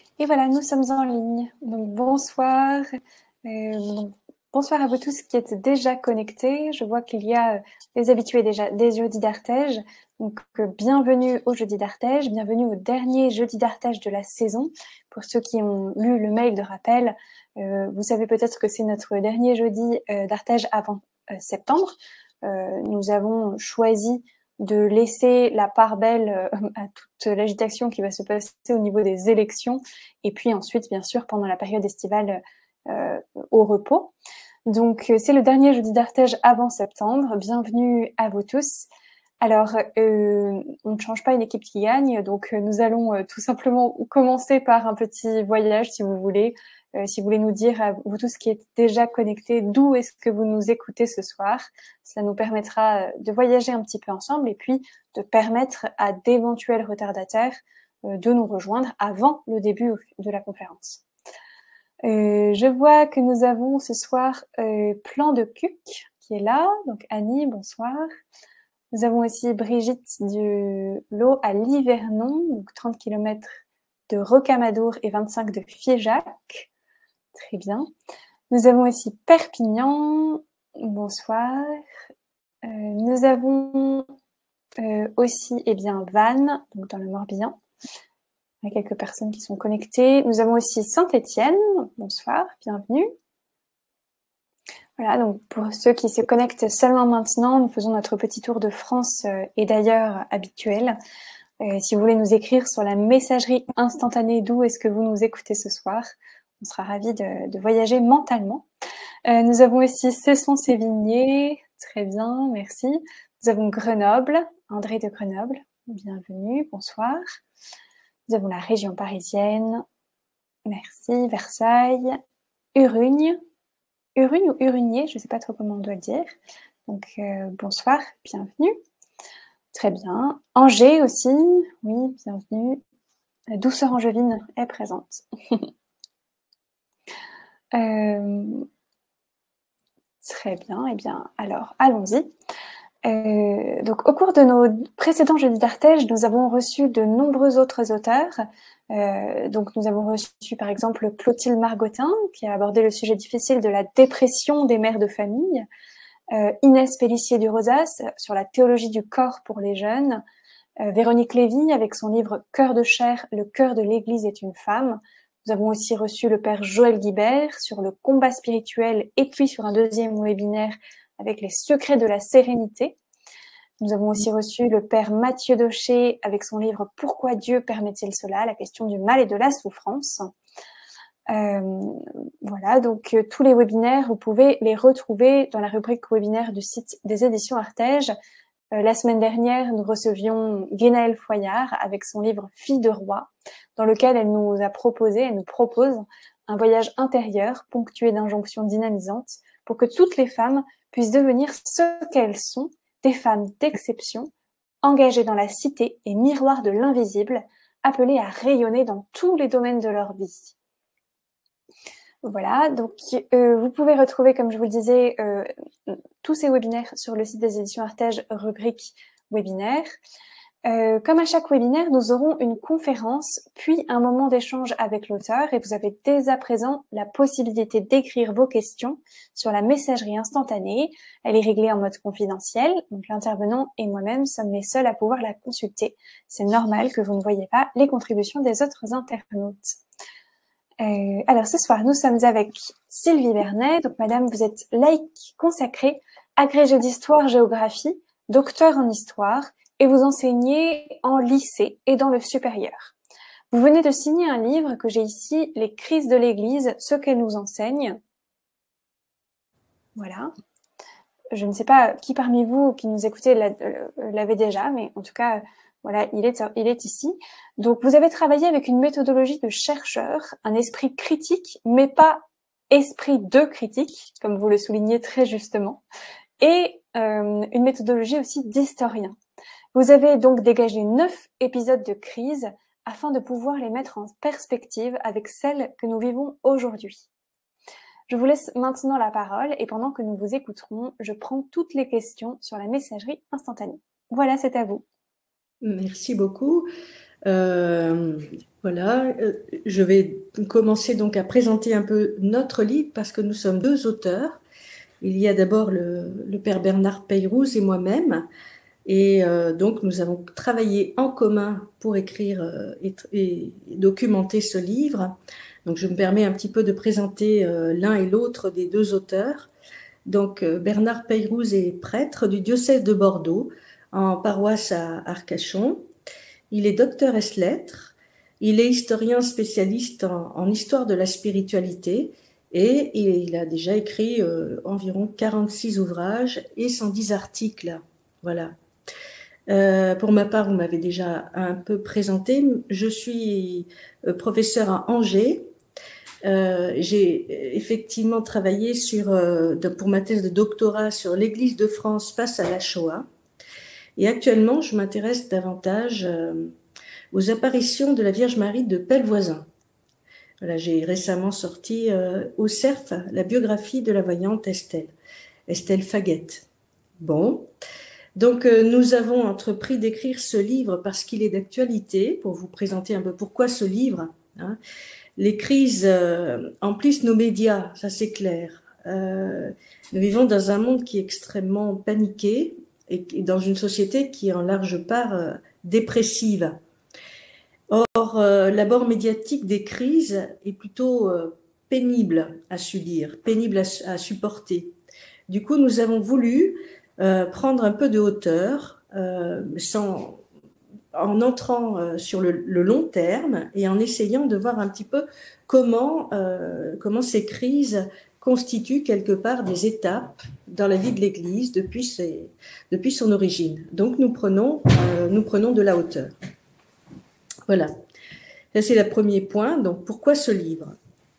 Et voilà, nous sommes en ligne. Donc bonsoir. Donc, bonsoir à vous tous qui êtes déjà connectés. Je vois qu'il y a des habitués déjà des jeudis d'Artege. Donc bienvenue au jeudi d'Artege, bienvenue au dernier jeudi d'Artege de la saison. Pour ceux qui ont lu le mail de rappel, vous savez peut-être que c'est notre dernier jeudi d'Artege avant septembre. Nous avons choisi de laisser la part belle à toute l'agitation qui va se passer au niveau des élections, et puis ensuite, bien sûr, pendant la période estivale, au repos. Donc, c'est le dernier jeudi d'Artege avant septembre. Bienvenue à vous tous. Alors, on ne change pas une équipe qui gagne, donc nous allons tout simplement commencer par un petit voyage, si vous voulez. Si vous voulez nous dire, à vous tous qui êtes déjà connectés, d'où est-ce que vous nous écoutez ce soir. Ça nous permettra de voyager un petit peu ensemble et puis de permettre à d'éventuels retardataires de nous rejoindre avant le début de la conférence. Je vois que nous avons ce soir Plan de Cuc qui est là. Donc Annie, bonsoir. Nous avons aussi Brigitte du Lot à Livernon, donc 30 km de Rocamadour et 25 de Figeac. Très bien. Nous avons aussi Perpignan. Bonsoir. Nous avons aussi Vannes, donc dans le Morbihan. Il y a quelques personnes qui sont connectées. Nous avons aussi Saint-Étienne. Bonsoir, bienvenue. Voilà, donc pour ceux qui se connectent seulement maintenant, nous faisons notre petit tour de France et d'ailleurs habituel. Si vous voulez nous écrire sur la messagerie instantanée d'où est-ce que vous nous écoutez ce soir, on sera ravis de voyager mentalement. Nous avons aussi Cesson-Sévigné, très bien, merci. Nous avons Grenoble, André de Grenoble, bienvenue, bonsoir. Nous avons la région parisienne, merci, Versailles, Urugne ou Urugné, je ne sais pas trop comment on doit le dire. Donc bonsoir, bienvenue. Très bien. Angers aussi, oui, bienvenue. Douceur Angevine est présente. Très bien, eh bien, alors allons-y. Donc, au cours de nos précédents jeudis d'Artege, nous avons reçu de nombreux autres auteurs. Donc, nous avons reçu, par exemple, Clotilde Margottin, qui a abordé le sujet difficile de la dépression des mères de famille. Inès Pélissier du Rosas, sur la théologie du corps pour les jeunes. Véronique Lévy, avec son livre Cœur de chair, le cœur de l'Église est une femme. Nous avons aussi reçu le père Joël Guibert sur le combat spirituel et puis sur un deuxième webinaire avec les secrets de la sérénité. Nous avons aussi reçu le père Mathieu Daucher avec son livre Pourquoi Dieu permet-il cela? La question du mal et de la souffrance. Voilà, donc tous les webinaires, vous pouvez les retrouver dans la rubrique webinaire du site des éditions Artege. La semaine dernière, nous recevions Guénaëlle Foyard avec son livre Fille de roi, dans lequel elle nous propose un voyage intérieur ponctué d'injonctions dynamisantes pour que toutes les femmes puissent devenir ce qu'elles sont, des femmes d'exception, engagées dans la cité et miroir de l'invisible, appelées à rayonner dans tous les domaines de leur vie. Voilà, donc vous pouvez retrouver, comme je vous le disais, tous ces webinaires sur le site des éditions Artege, rubrique webinaire. Comme à chaque webinaire, nous aurons une conférence, puis un moment d'échange avec l'auteur, et vous avez dès à présent la possibilité d'écrire vos questions sur la messagerie instantanée. Elle est réglée en mode confidentiel, donc l'intervenant et moi-même sommes les seuls à pouvoir la consulter. C'est normal que vous ne voyez pas les contributions des autres internautes. Alors ce soir, nous sommes avec Sylvie Vernet. Donc madame, vous êtes laïque consacrée, agrégée d'histoire-géographie, docteur en histoire, et vous enseignez en lycée et dans le supérieur. Vous venez de signer un livre que j'ai ici, Les crises de l'Église, ce qu'elle nous enseigne. Voilà. Je ne sais pas qui parmi vous qui nous écoutez l'avait déjà, mais en tout cas, voilà, il est ici. Donc, vous avez travaillé avec une méthodologie de chercheur, un esprit critique, mais pas esprit de critique, comme vous le soulignez très justement, et une méthodologie aussi d'historien. Vous avez donc dégagé 9 épisodes de crise afin de pouvoir les mettre en perspective avec celles que nous vivons aujourd'hui. Je vous laisse maintenant la parole et pendant que nous vous écouterons, je prends toutes les questions sur la messagerie instantanée. Voilà, c'est à vous. Merci beaucoup. Euh, voilà, je vais commencer donc à présenter un peu notre livre parce que nous sommes deux auteurs. Il y a d'abord le père Bernard Peyrouz et moi-même. Et donc, nous avons travaillé en commun pour écrire et documenter ce livre. Donc, je me permets un petit peu de présenter l'un et l'autre des deux auteurs. Donc, Bernard Peyrouz est prêtre du diocèse de Bordeaux, en paroisse à Arcachon. Il est docteur ès lettres. Il est historien spécialiste en histoire de la spiritualité et il a déjà écrit environ 46 ouvrages et 110 articles. Voilà. Pour ma part, vous m'avez déjà un peu présenté. Je suis professeure à Angers. J'ai effectivement travaillé pour ma thèse de doctorat sur l'Église de France face à la Shoah. Et actuellement, je m'intéresse davantage aux apparitions de la Vierge Marie de Pellevoisin. Voilà, j'ai récemment sorti au CERF la biographie de la voyante Estelle Faguette. Bon. Donc, nous avons entrepris d'écrire ce livre parce qu'il est d'actualité, pour vous présenter un peu pourquoi ce livre. Hein. Les crises emplissent nos médias, ça c'est clair. Nous vivons dans un monde qui est extrêmement paniqué et dans une société qui est en large part dépressive. Or, l'abord médiatique des crises est plutôt pénible à subir, pénible à supporter. Du coup, nous avons voulu prendre un peu de hauteur, en entrant sur le long terme et en essayant de voir un petit peu comment ces crises constituent quelque part des étapes dans la vie de l'Église depuis son origine. Donc nous prenons de la hauteur. Voilà, ça c'est le premier point. Donc pourquoi ce livre ?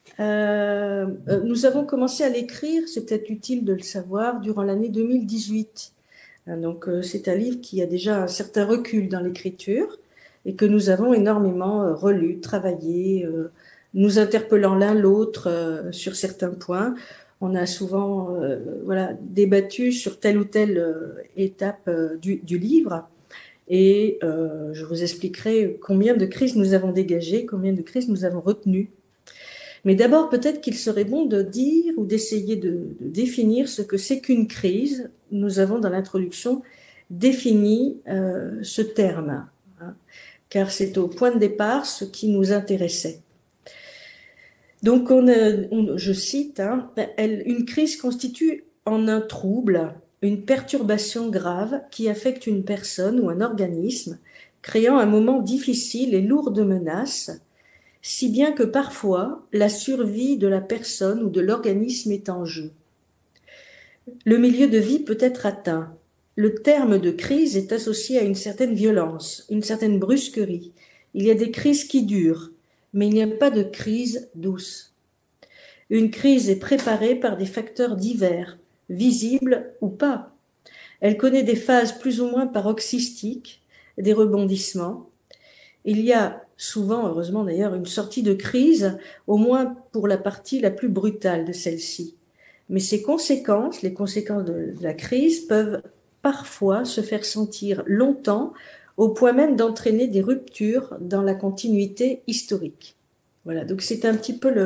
Nous avons commencé à l'écrire, c'est peut-être utile de le savoir, durant l'année 2018. Donc c'est un livre qui a déjà un certain recul dans l'écriture et que nous avons énormément relu, travaillé, nous interpellant l'un l'autre sur certains points. On a souvent débattu sur telle ou telle étape du livre. Et je vous expliquerai combien de crises nous avons dégagées, combien de crises nous avons retenues. Mais d'abord, peut-être qu'il serait bon de dire ou d'essayer de définir ce que c'est qu'une crise. Nous avons dans l'introduction défini ce terme, hein, car c'est au point de départ ce qui nous intéressait. Donc, je cite, hein, une crise constitue en un trouble, une perturbation grave qui affecte une personne ou un organisme, créant un moment difficile et lourd de menaces, si bien que parfois la survie de la personne ou de l'organisme est en jeu. Le milieu de vie peut être atteint. Le terme de crise est associé à une certaine violence, une certaine brusquerie. Il y a des crises qui durent, mais il n'y a pas de crise douce. Une crise est préparée par des facteurs divers, visibles ou pas. Elle connaît des phases plus ou moins paroxystiques, des rebondissements. Il y a souvent, heureusement d'ailleurs, une sortie de crise, au moins pour la partie la plus brutale de celle-ci. Mais ces conséquences, les conséquences de la crise, peuvent parfois se faire sentir longtemps, au point même d'entraîner des ruptures dans la continuité historique. Voilà, donc c'est un petit peu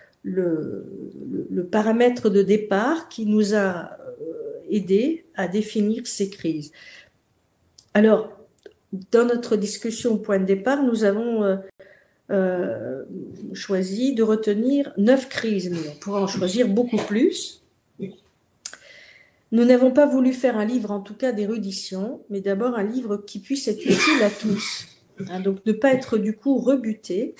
le paramètre de départ qui nous a aidé à définir ces crises. Alors, dans notre discussion au point de départ, nous avons choisi de retenir 9 crises, mais on pourra en choisir beaucoup plus. Nous n'avons pas voulu faire un livre, en tout cas d'érudition, mais d'abord un livre qui puisse être utile à tous. Hein, donc ne pas être du coup rebuté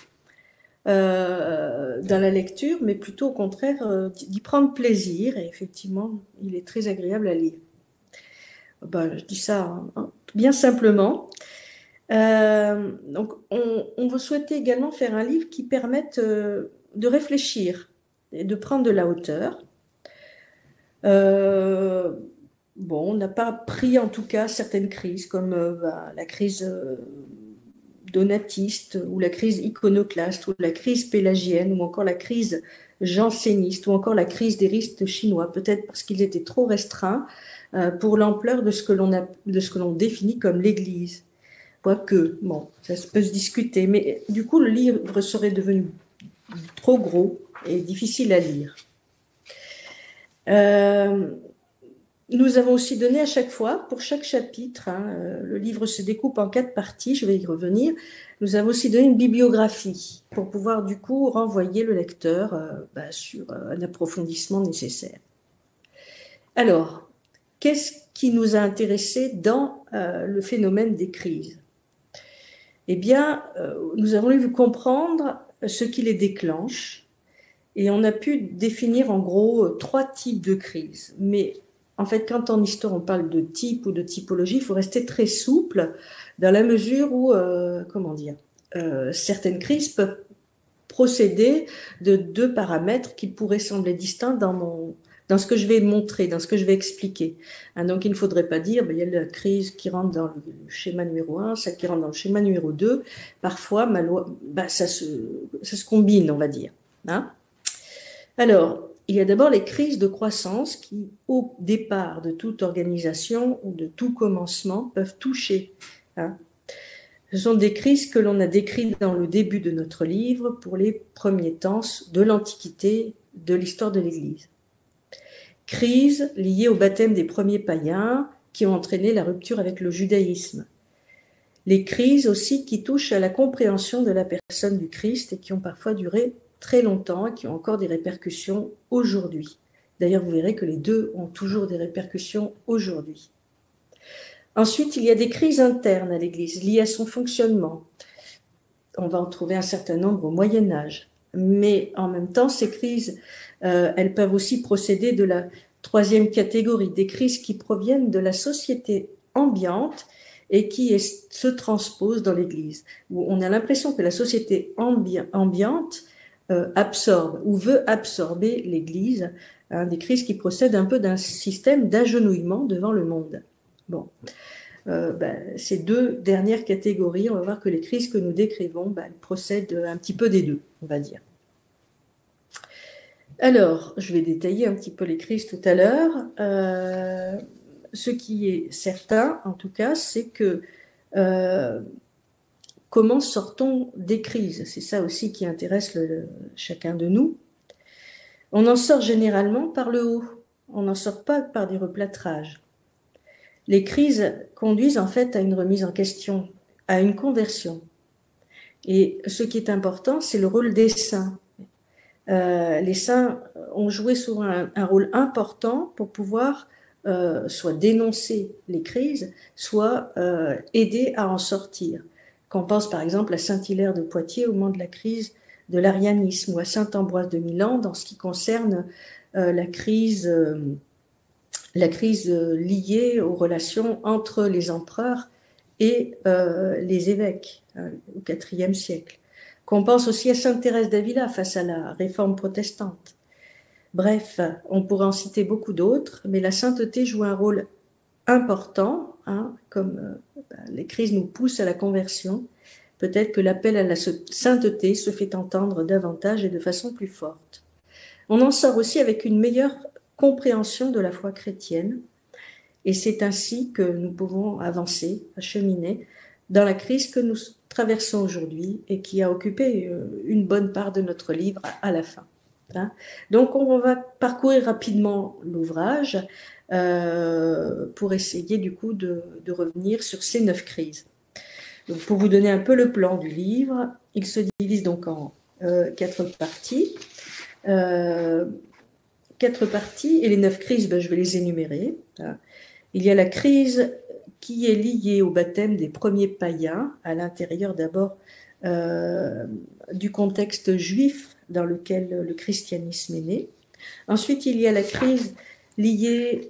dans la lecture, mais plutôt au contraire d'y prendre plaisir. Et effectivement, il est très agréable à lire. Ben, je dis ça hein, bien simplement. Donc, on veut souhaiter également faire un livre qui permette de réfléchir et de prendre de la hauteur. Bon, on n'a pas pris en tout cas certaines crises comme la crise donatiste ou la crise iconoclaste ou la crise pélagienne ou encore la crise janséniste ou encore la crise des risques chinois, peut-être parce qu'ils étaient trop restreints pour l'ampleur de ce que l'on définit comme l'Église. Quoique, bon, ça peut se discuter. Mais du coup, le livre serait devenu trop gros et difficile à lire. Nous avons aussi donné à chaque fois, pour chaque chapitre, le livre se découpe en 4 parties, je vais y revenir, nous avons aussi donné une bibliographie pour pouvoir du coup renvoyer le lecteur sur un approfondissement nécessaire. Alors, qu'est-ce qui nous a intéressés dans le phénomène des crises? Eh bien, nous avons voulu comprendre ce qui les déclenche et on a pu définir en gros 3 types de crises. Mais en fait, quand en histoire on parle de type ou de typologie, il faut rester très souple dans la mesure où, certaines crises peuvent procéder de 2 paramètres qui pourraient sembler distincts dans ce que je vais montrer, dans ce que je vais expliquer. Donc, il ne faudrait pas dire, il y a la crise qui rentre dans le schéma numéro 1, celle qui rentre dans le schéma numéro 2. Parfois, ça se combine, on va dire. Alors, il y a d'abord les crises de croissance qui, au départ de toute organisation ou de tout commencement, peuvent toucher. Ce sont des crises que l'on a décrites dans le début de notre livre pour les premiers temps de l'Antiquité, de l'histoire de l'Église. Crises liées au baptême des premiers païens qui ont entraîné la rupture avec le judaïsme. Les crises aussi qui touchent à la compréhension de la personne du Christ et qui ont parfois duré très longtemps et qui ont encore des répercussions aujourd'hui. D'ailleurs, vous verrez que les deux ont toujours des répercussions aujourd'hui. Ensuite, il y a des crises internes à l'Église liées à son fonctionnement. On va en trouver un certain nombre au Moyen-Âge. Mais en même temps, ces crises, elles peuvent aussi procéder de la 3e catégorie, des crises qui proviennent de la société ambiante et qui se transposent dans l'Église, où on a l'impression que la société ambiante absorbe ou veut absorber l'Église, des crises qui procèdent un peu d'un système d'agenouillement devant le monde. Bon. Ces 2 dernières catégories, on va voir que les crises que nous décrivons, elles procèdent un petit peu des 2, on va dire. Alors, je vais détailler un petit peu les crises tout à l'heure. Ce qui est certain, en tout cas, c'est que comment sort-on des crises? C'est ça aussi qui intéresse chacun de nous. On en sort généralement par le haut. On n'en sort pas par des replâtrages. Les crises conduisent en fait à une remise en question, à une conversion. Et ce qui est important, c'est le rôle des saints. Les saints ont joué souvent un rôle important pour pouvoir soit dénoncer les crises, soit aider à en sortir. Qu'on pense par exemple à Saint Hilaire de Poitiers au moment de la crise de l'arianisme, ou à Saint Ambroise de Milan dans ce qui concerne la crise liée aux relations entre les empereurs et les évêques au IVe siècle. Qu'on pense aussi à Sainte Thérèse d'Avila face à la réforme protestante. Bref, on pourrait en citer beaucoup d'autres, mais la sainteté joue un rôle important, comme les crises nous poussent à la conversion. Peut-être que l'appel à la sainteté se fait entendre davantage et de façon plus forte. On en sort aussi avec une meilleure compréhension de la foi chrétienne, et c'est ainsi que nous pouvons avancer, cheminer dans la crise que nous traversons aujourd'hui et qui a occupé une bonne part de notre livre à la fin. Donc on va parcourir rapidement l'ouvrage pour essayer du coup de revenir sur ces 9 crises. Donc, pour vous donner un peu le plan du livre, il se divise donc en 4 parties. 4 parties, et les 9 crises, je vais les énumérer. Il y a la crise qui est liée au baptême des premiers païens, à l'intérieur d'abord du contexte juif dans lequel le christianisme est né. Ensuite, il y a la crise liée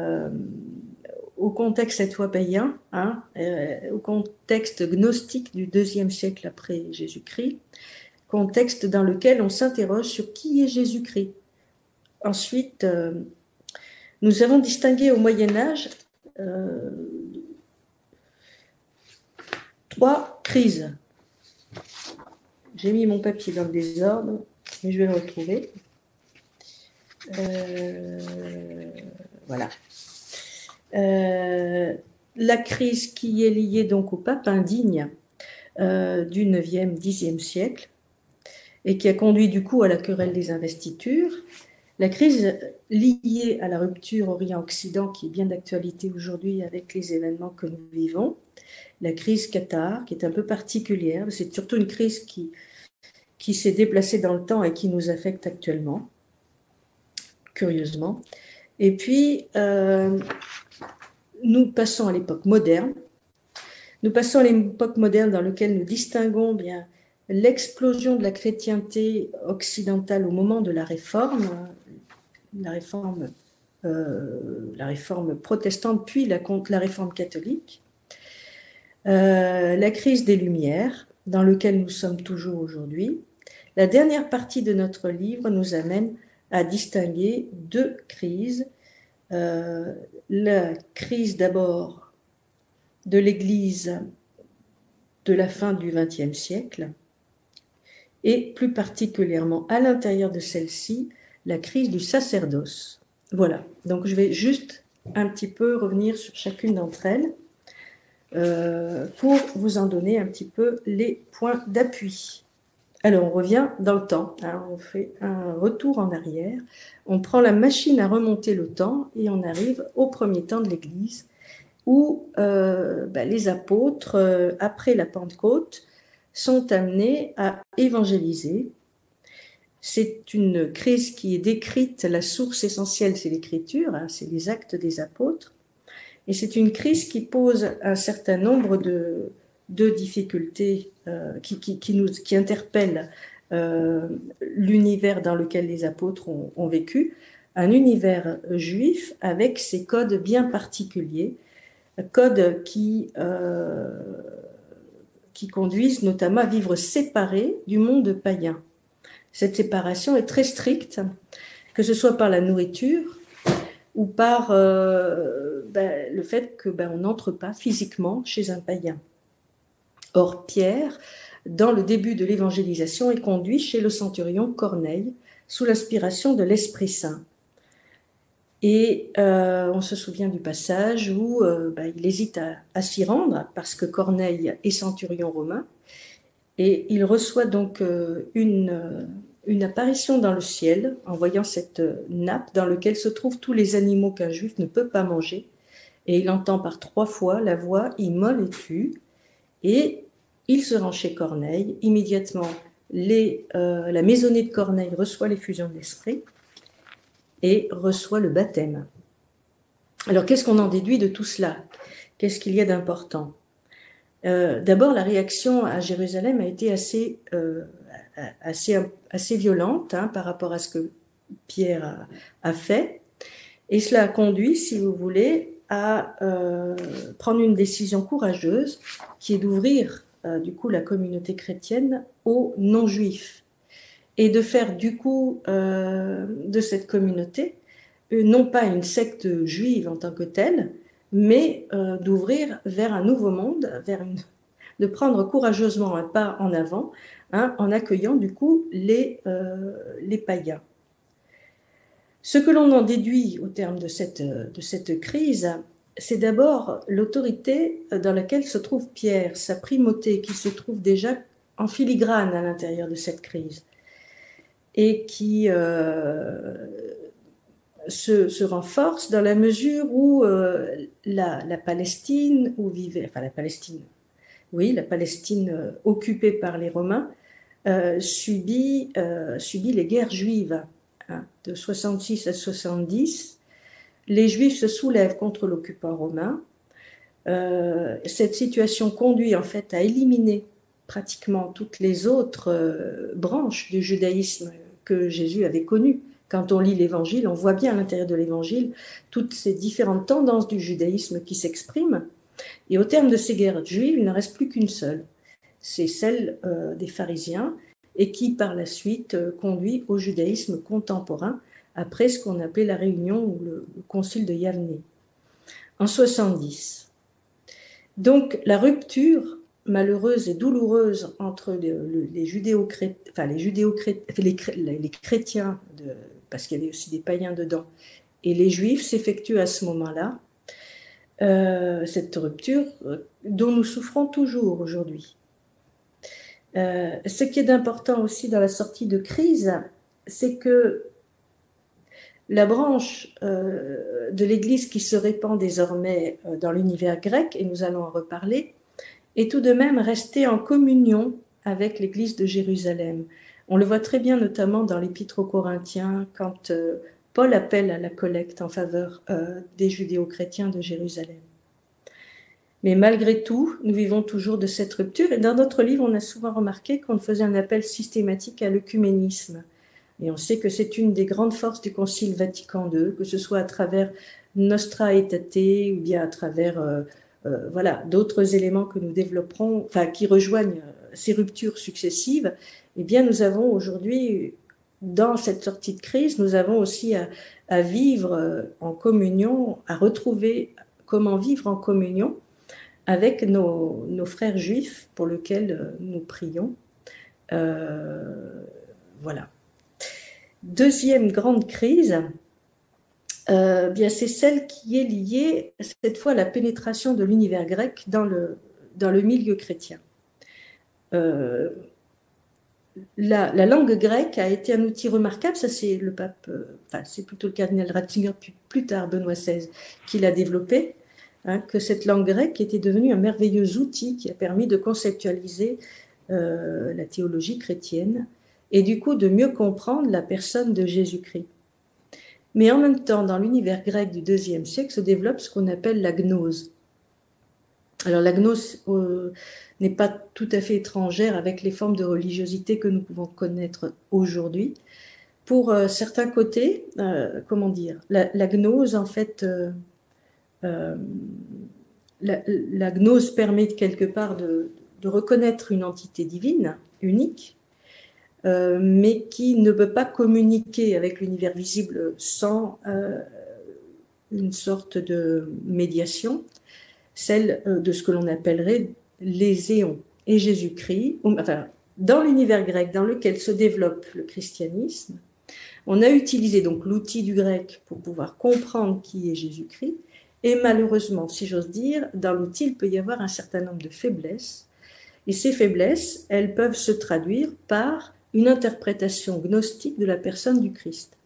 au contexte cette fois païen, au contexte gnostique du IIe siècle après Jésus-Christ, contexte dans lequel on s'interroge sur qui est Jésus-Christ. Ensuite, nous avons distingué au Moyen-Âge 3 crises. J'ai mis mon papier dans le désordre, mais je vais le retrouver. Voilà. la crise qui est liée donc au pape indigne du 9e, 10e siècle, et qui a conduit du coup à la querelle des investitures. La crise liée à la rupture Orient-Occident, qui est bien d'actualité aujourd'hui avec les événements que nous vivons. La crise Qatar, qui est un peu particulière. C'est surtout une crise qui s'est déplacée dans le temps et qui nous affecte actuellement, curieusement. Et puis, nous passons à l'époque moderne. Nous passons à l'époque moderne dans laquelle nous distinguons bien l'explosion de la chrétienté occidentale au moment de la réforme protestante, puis la réforme catholique, la crise des Lumières, dans laquelle nous sommes toujours aujourd'hui. La dernière partie de notre livre nous amène à distinguer deux crises. La crise d'abord de l'Église de la fin du XXe siècle, et plus particulièrement à l'intérieur de celle-ci, la crise du sacerdoce. Voilà, donc je vais juste un petit peu revenir sur chacune d'entre elles pour vous en donner un petit peu les points d'appui. Alors on revient dans le temps, hein, on fait un retour en arrière, on prend la machine à remonter le temps et on arrive au premier temps de l'Église où les apôtres, après la Pentecôte, sont amenés à évangéliser. C'est une crise qui est décrite, la source essentielle, c'est l'Écriture, hein, c'est les actes des apôtres. Et c'est une crise qui pose un certain nombre de difficultés qui interpellent l'univers dans lequel les apôtres ont vécu, un univers juif avec ses codes bien particuliers, codes qui conduisent notamment à vivre séparés du monde païen. Cette séparation est très stricte, que ce soit par la nourriture ou par le fait qu'on n'entre pas physiquement chez un païen. Or, Pierre, dans le début de l'évangélisation, est conduit chez le centurion Corneille sous l'inspiration de l'Esprit Saint. Et on se souvient du passage où il hésite à s'y rendre parce que Corneille est centurion romain et il reçoit donc une apparition dans le ciel en voyant cette nappe dans laquelle se trouvent tous les animaux qu'un juif ne peut pas manger. Et il entend par 3 fois la voix « immole et tue ». Et il se rend chez Corneille. Immédiatement, la maisonnée de Corneille reçoit l'effusion de l'esprit et reçoit le baptême. Alors, qu'est-ce qu'on en déduit de tout cela? Qu'est-ce qu'il y a d'important? D'abord, la réaction à Jérusalem a été assez violente par rapport à ce que Pierre a fait. Et cela a conduit, si vous voulez, à prendre une décision courageuse qui est d'ouvrir du coup la communauté chrétienne aux non-juifs et de faire du coup de cette communauté non pas une secte juive en tant que telle, mais d'ouvrir vers un nouveau monde, de prendre courageusement un pas en avant, en accueillant du coup les païens. Ce que l'on en déduit au terme de cette crise, c'est d'abord l'autorité dans laquelle se trouve Pierre, sa primauté qui se trouve déjà en filigrane à l'intérieur de cette crise et qui se renforce dans la mesure où la Palestine, la Palestine occupée par les Romains, subit les guerres juives de 66 à 70. Les Juifs se soulèvent contre l'occupant romain. Cette situation conduit en fait à éliminer pratiquement toutes les autres branches du judaïsme que Jésus avait connues. Quand on lit l'Évangile, on voit bien à l'intérieur de l'Évangile toutes ces différentes tendances du judaïsme qui s'expriment. Et au terme de ces guerres juives, il ne reste plus qu'une seule. C'est celle des pharisiens et qui, par la suite, conduit au judaïsme contemporain après ce qu'on appelait la réunion ou le concile de Yavne, en 70. Donc, la rupture malheureuse et douloureuse entre les chrétiens, parce qu'il y avait aussi des païens dedans, et les juifs s'effectue à ce moment-là. cette rupture dont nous souffrons toujours aujourd'hui. Ce qui est important aussi dans la sortie de crise, c'est que la branche de l'Église qui se répand désormais dans l'univers grec, et nous allons en reparler, est tout de même restée en communion avec l'Église de Jérusalem. On le voit très bien notamment dans l'Épître aux Corinthiens, quand Paul appelle à la collecte en faveur des judéo-chrétiens de Jérusalem. Mais malgré tout, nous vivons toujours de cette rupture. Et dans notre livre, on a souvent remarqué qu'on faisait un appel systématique à l'œcuménisme. Et on sait que c'est une des grandes forces du Concile Vatican II, que ce soit à travers Nostra Aetate ou bien à travers voilà, d'autres éléments que nous développerons, enfin qui rejoignent ces ruptures successives. Eh bien, nous avons aujourd'hui, dans cette sortie de crise, nous avons aussi à vivre en communion, à retrouver comment vivre en communion avec nos frères juifs pour lesquels nous prions. Voilà. Deuxième grande crise, bien c'est celle qui est liée cette fois à la pénétration de l'univers grec dans le milieu chrétien. La langue grecque a été un outil remarquable, ça c'est le pape, enfin c'est plutôt le cardinal Ratzinger, puis plus tard Benoît XVI, qui l'a développé. Que cette langue grecque était devenue un merveilleux outil qui a permis de conceptualiser la théologie chrétienne et du coup de mieux comprendre la personne de Jésus-Christ. Mais en même temps, dans l'univers grec du IIe siècle se développe ce qu'on appelle la gnose. Alors la gnose n'est pas tout à fait étrangère avec les formes de religiosité que nous pouvons connaître aujourd'hui. Pour certains côtés, comment dire, la gnose en fait... la gnose permet quelque part de reconnaître une entité divine, unique, mais qui ne peut pas communiquer avec l'univers visible sans une sorte de médiation, celle de ce que l'on appellerait les éons. Et Jésus-Christ, enfin, dans l'univers grec dans lequel se développe le christianisme, on a utilisé donc l'outil du grec pour pouvoir comprendre qui est Jésus-Christ. Et malheureusement, si j'ose dire, dans l'outil, il peut y avoir un certain nombre de faiblesses. Et ces faiblesses, elles peuvent se traduire par une interprétation gnostique de la personne du Christ.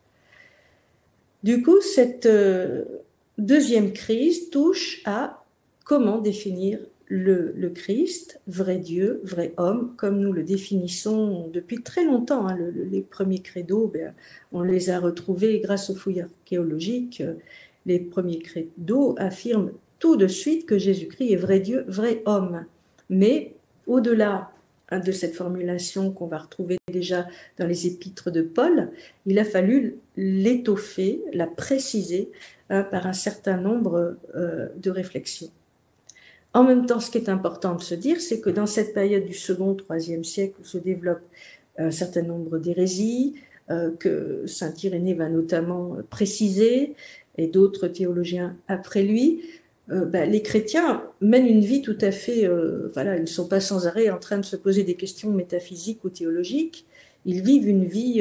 Du coup, cette deuxième crise touche à comment définir le Christ, vrai Dieu, vrai homme, comme nous le définissons depuis très longtemps. Les premiers credos, on les a retrouvés grâce aux fouilles archéologiques. Les premiers credos affirment tout de suite que Jésus-Christ est vrai Dieu, vrai homme. Mais au-delà de cette formulation qu'on va retrouver déjà dans les épîtres de Paul, il a fallu l'étoffer, la préciser par un certain nombre de réflexions. En même temps, ce qui est important de se dire, c'est que dans cette période du second, troisième siècle, où se développe un certain nombre d'hérésies, que saint Irénée va notamment préciser, et d'autres théologiens après lui, les chrétiens mènent une vie tout à fait, voilà, ils ne sont pas sans arrêt en train de se poser des questions métaphysiques ou théologiques, ils vivent une vie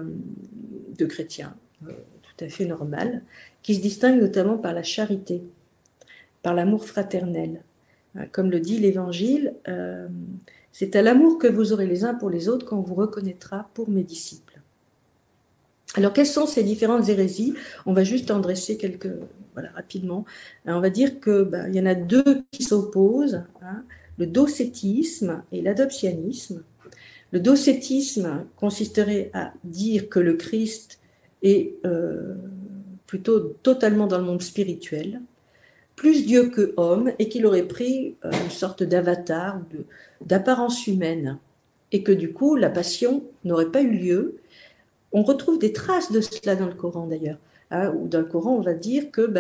de chrétiens tout à fait normale, qui se distingue notamment par la charité, par l'amour fraternel. Comme le dit l'Évangile, c'est à l'amour que vous aurez les uns pour les autres qu'on vous reconnaîtra pour mes disciples. Alors, quelles sont ces différentes hérésies? On va juste en dresser quelques, voilà, rapidement. On va dire que il y en a deux qui s'opposent, le docétisme et l'adoptionnisme. Le docétisme consisterait à dire que le Christ est plutôt totalement dans le monde spirituel, plus Dieu que homme, et qu'il aurait pris une sorte d'avatar, d'apparence humaine, et que du coup, la passion n'aurait pas eu lieu. On retrouve des traces de cela dans le Coran d'ailleurs. Où dans le Coran, on va dire que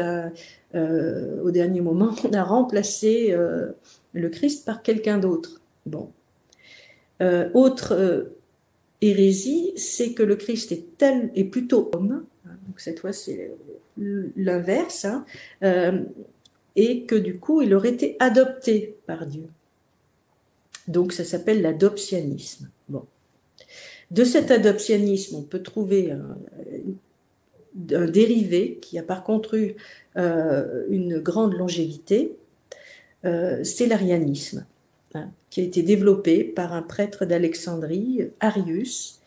au dernier moment, on a remplacé le Christ par quelqu'un d'autre. Bon. Autre hérésie, c'est que le Christ est plutôt homme. Donc cette fois, c'est l'inverse. Et que du coup, il aurait été adopté par Dieu. Donc ça s'appelle l'adoptionnisme. Bon. De cet adoptionnisme, on peut trouver d'un dérivé qui a par contre eu une grande longévité, c'est l'arianisme, hein, qui a été développé par un prêtre d'Alexandrie, Arius,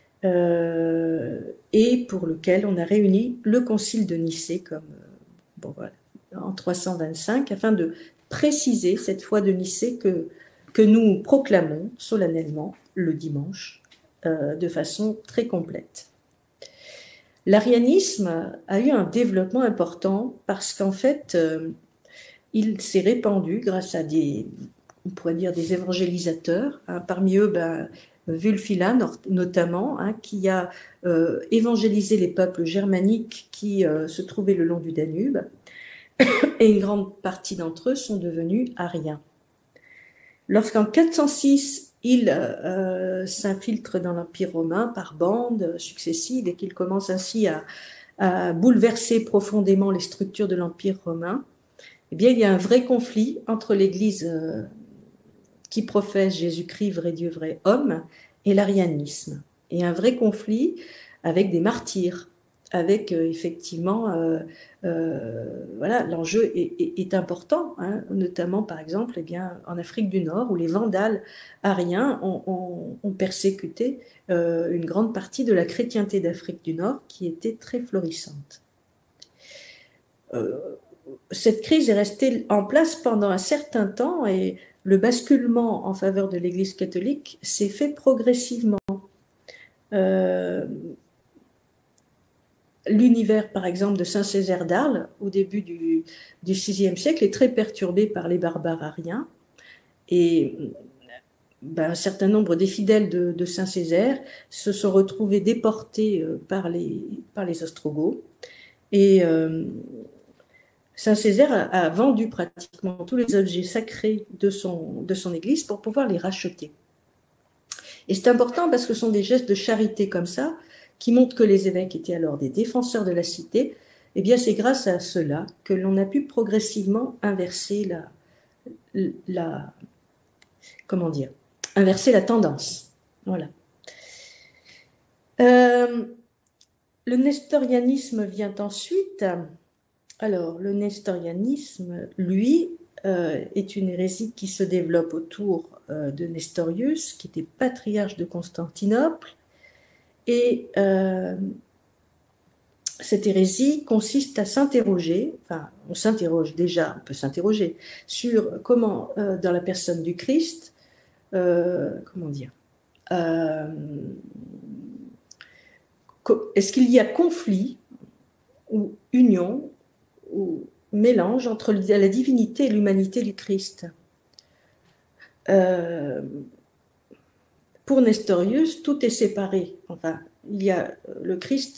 et pour lequel on a réuni le concile de Nicée en 325, afin de préciser cette foi de Nicée que nous proclamons solennellement le dimanche de façon très complète. L'arianisme a eu un développement important parce qu'en fait, il s'est répandu grâce à on pourrait dire des évangélisateurs, hein, parmi eux, Wulfila notamment, hein, qui a évangélisé les peuples germaniques qui se trouvaient le long du Danube, et une grande partie d'entre eux sont devenus ariens. Lorsqu'en 406, il s'infiltre dans l'Empire romain par bandes successives et qu'il commence ainsi à bouleverser profondément les structures de l'Empire romain, eh bien, il y a un vrai conflit entre l'Église qui professe Jésus-Christ, vrai Dieu, vrai homme, et l'arianisme. Et un vrai conflit avec des martyrs, avec effectivement, voilà, l'enjeu est important, hein, notamment par exemple, eh bien, en Afrique du Nord, où les Vandales ariens ont persécuté une grande partie de la chrétienté d'Afrique du Nord, qui était très florissante. Cette crise est restée en place pendant un certain temps et le basculement en faveur de l'Église catholique s'est fait progressivement. L'univers, par exemple, de Saint Césaire d'Arles, au début du VIe siècle, est très perturbé par les barbares ariens. Et un certain nombre des fidèles de Saint Césaire se sont retrouvés déportés par les Ostrogoths. Et Saint Césaire a vendu pratiquement tous les objets sacrés de son église pour pouvoir les racheter. Et c'est important parce que ce sont des gestes de charité comme ça qui montrent que les évêques étaient alors des défenseurs de la cité. Eh bien, c'est grâce à cela que l'on a pu progressivement inverser inverser la tendance. Voilà. Le nestorianisme vient ensuite. Alors, le nestorianisme, lui, est une hérésie qui se développe autour de Nestorius, qui était patriarche de Constantinople. Et cette hérésie consiste à s'interroger, enfin, on peut s'interroger sur comment, dans la personne du Christ, est-ce qu'il y a conflit ou union ou mélange entre la divinité et l'humanité du Christ. Pour Nestorius, tout est séparé. Enfin, il y a le Christ,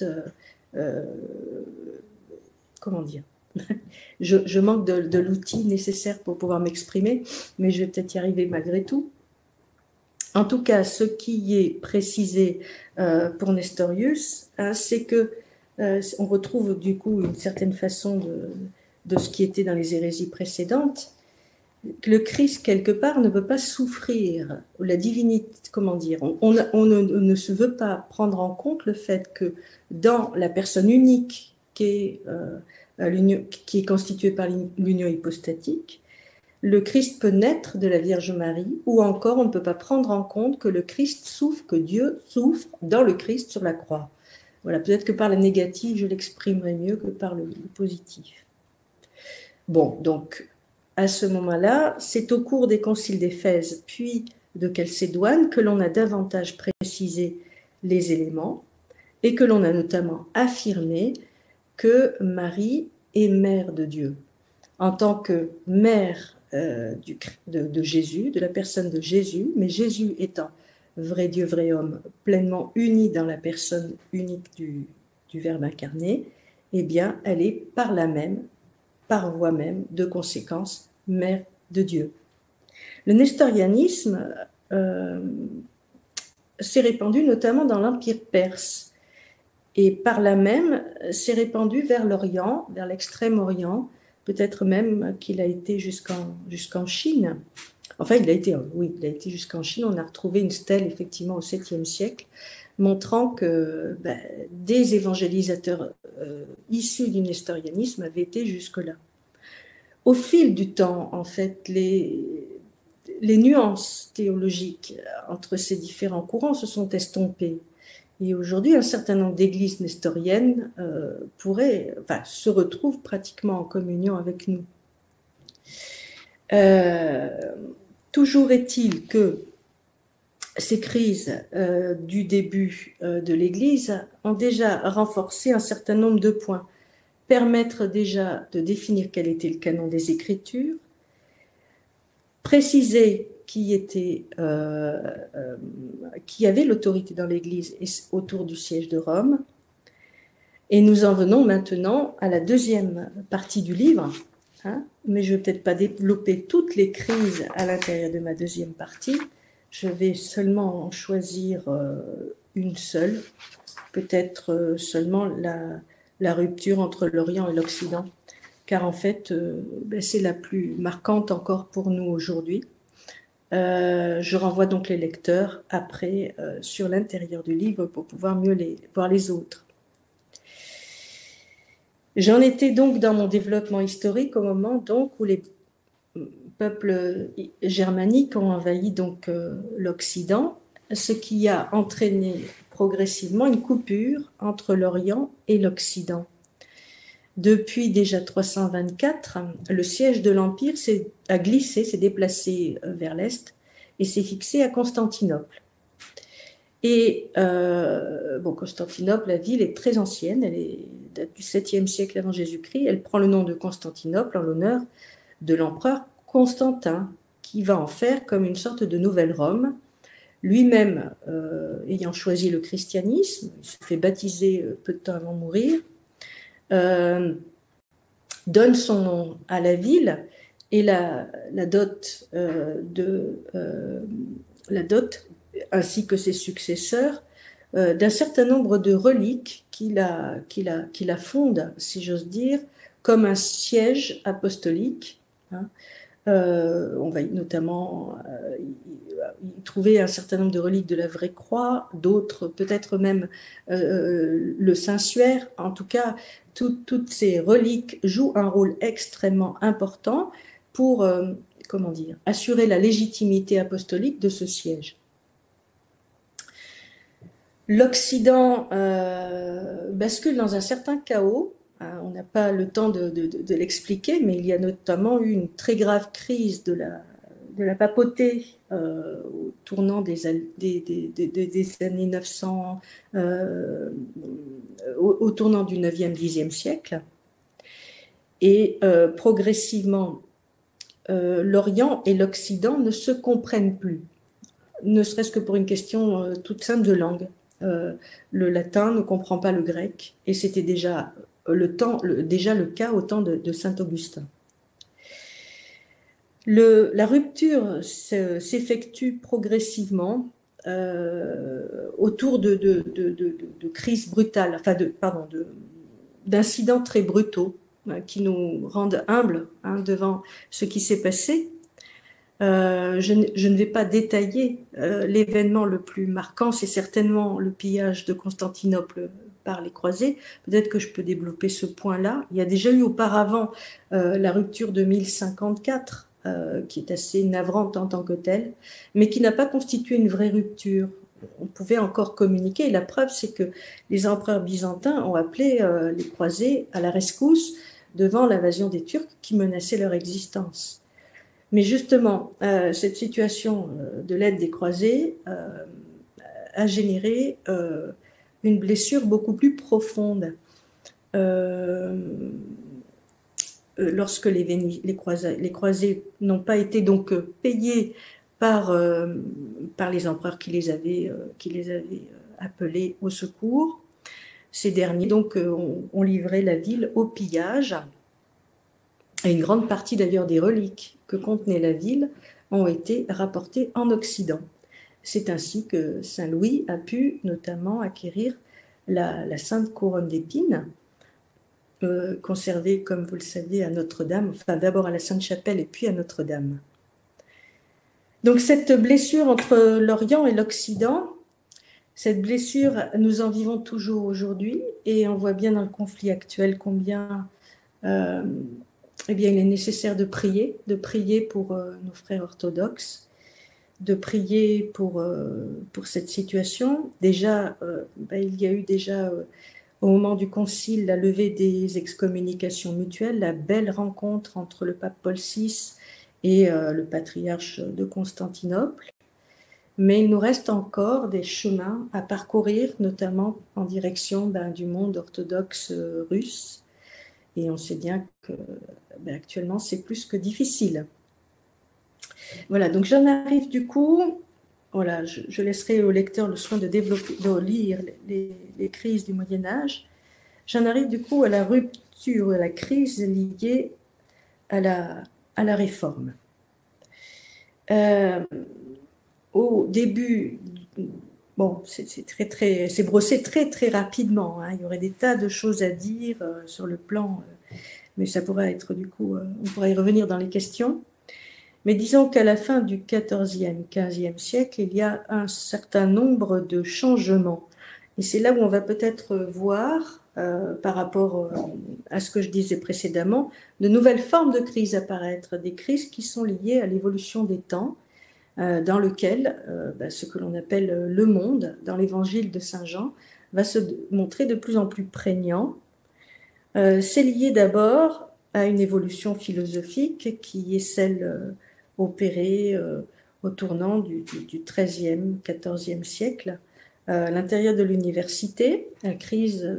je manque de l'outil nécessaire pour pouvoir m'exprimer, mais je vais peut-être y arriver malgré tout. En tout cas, ce qui est précisé pour Nestorius, hein, c'est que on retrouve du coup une certaine façon de ce qui était dans les hérésies précédentes, que le Christ, quelque part, ne veut pas souffrir, la divinité, on ne se veut pas prendre en compte le fait que dans la personne unique qui est constituée par l'union hypostatique, le Christ peut naître de la Vierge Marie, ou encore on ne peut pas prendre en compte que le Christ souffre, que Dieu souffre dans le Christ sur la croix. Voilà, peut-être que par le négatif, je l'exprimerai mieux que par le positif. Bon, donc, à ce moment-là, c'est au cours des conciles d'Éphèse, puis de Chalcédoine, que l'on a davantage précisé les éléments et que l'on a notamment affirmé que Marie est mère de Dieu. En tant que mère de Jésus, de la personne de Jésus, mais Jésus étant vrai Dieu, vrai homme, pleinement uni dans la personne unique du Verbe incarné, eh bien, elle est par voie même, de conséquence, mère de Dieu. Le nestorianisme s'est répandu notamment dans l'Empire perse, et par là même s'est répandu vers l'Orient, vers l'Extrême-Orient, peut-être même qu'il a été jusqu'en Chine. Enfin, il a été jusqu'en Chine. On a retrouvé une stèle, effectivement, au 7e siècle, montrant que des évangélisateurs issus du nestorianisme avaient été jusque-là. Au fil du temps, en fait, les nuances théologiques entre ces différents courants se sont estompées. Et aujourd'hui, un certain nombre d'églises nestoriennes se retrouvent pratiquement en communion avec nous. Toujours est-il que ces crises du début de l'Église ont déjà renforcé un certain nombre de points. Permettre déjà de définir quel était le canon des Écritures, préciser qui avait l'autorité dans l'Église autour du siège de Rome. Et nous en venons maintenant à la deuxième partie du livre, mais je ne vais peut-être pas développer toutes les crises à l'intérieur de ma deuxième partie. Je vais seulement en choisir une seule, peut-être seulement la rupture entre l'Orient et l'Occident, car en fait, c'est la plus marquante encore pour nous aujourd'hui. Je renvoie donc les lecteurs après sur l'intérieur du livre pour pouvoir mieux voir les autres. J'en étais donc dans mon développement historique au moment donc où les peuples germaniques ont envahi donc l'Occident, ce qui a entraîné progressivement une coupure entre l'Orient et l'Occident. Depuis déjà 324, le siège de l'Empire a glissé, s'est déplacé vers l'Est et s'est fixé à Constantinople. Et Constantinople, la ville est très ancienne, elle date du 7e siècle avant Jésus-Christ. Elle prend le nom de Constantinople en l'honneur de l'empereur Constantin, qui va en faire comme une sorte de nouvelle Rome. Lui-même, ayant choisi le christianisme, il se fait baptiser peu de temps avant de mourir, donne son nom à la ville et la dot ainsi que ses successeurs d'un certain nombre de reliques qui la fondent, si j'ose dire, comme un siège apostolique. On va notamment y trouver un certain nombre de reliques de la vraie croix, d'autres peut-être même le Saint-Suaire. En tout cas, toutes ces reliques jouent un rôle extrêmement important pour assurer la légitimité apostolique de ce siège. L'Occident bascule dans un certain chaos. On n'a pas le temps de l'expliquer, mais il y a notamment eu une très grave crise de la papauté au tournant des années 900, au tournant du 9e, 10e siècle. Et progressivement, l'Orient et l'Occident ne se comprennent plus, ne serait-ce que pour une question toute simple de langue. Le latin ne comprend pas le grec, et c'était déjà le cas au temps de saint Augustin. La rupture s'effectue progressivement autour de crises brutales, d'incidents très brutaux qui nous rendent humbles devant ce qui s'est passé. Je ne vais pas détailler l'événement le plus marquant, c'est certainement le pillage de Constantinople par les croisés. Peut-être que je peux développer ce point-là. Il y a déjà eu auparavant la rupture de 1054, qui est assez navrante en tant que telle, mais qui n'a pas constitué une vraie rupture. On pouvait encore communiquer, et la preuve, c'est que les empereurs byzantins ont appelé les croisés à la rescousse devant l'invasion des Turcs qui menaçaient leur existence. Mais justement, cette situation de l'aide des croisés a généré une blessure beaucoup plus profonde. Lorsque les croisés n'ont pas été donc payés par les empereurs qui les avaient appelés au secours, ces derniers donc ont livré la ville au pillage. Et une grande partie d'ailleurs des reliques que contenait la ville ont été rapportées en Occident. C'est ainsi que Saint Louis a pu notamment acquérir la Sainte Couronne d'épines, conservée, comme vous le savez, à Notre-Dame, enfin d'abord à la Sainte-Chapelle et puis à Notre-Dame. Donc cette blessure entre l'Orient et l'Occident Cette blessure, nous en vivons toujours aujourd'hui et on voit bien dans le conflit actuel combien eh bien, il est nécessaire de prier pour nos frères orthodoxes, de prier pour cette situation. Déjà, il y a eu déjà au moment du concile la levée des excommunications mutuelles, la belle rencontre entre le pape Paul VI et le patriarche de Constantinople. Mais il nous reste encore des chemins à parcourir, notamment en direction du monde orthodoxe russe. Et on sait bien que actuellement, c'est plus que difficile. Voilà, donc j'en arrive du coup, voilà, je laisserai au lecteur le soin de lire les crises du Moyen-Âge. J'en arrive du coup à la rupture, à la crise liée à la réforme. Au début, bon, c'est brossé très rapidement, hein. Il y aurait des tas de choses à dire sur le plan, mais ça pourrait être du coup, on pourrait y revenir dans les questions. Mais disons qu'à la fin du XIVe, XVe siècle, il y a un certain nombre de changements. Et c'est là où on va peut-être voir, par rapport à ce que je disais précédemment, de nouvelles formes de crises apparaître, des crises qui sont liées à l'évolution des temps, dans lequel ce que l'on appelle le monde, dans l'évangile de Saint Jean, va se montrer de plus en plus prégnant. C'est lié d'abord à une évolution philosophique qui est celle opérée au tournant du XIIIe, XIVe siècle, à l'intérieur de l'université, la crise,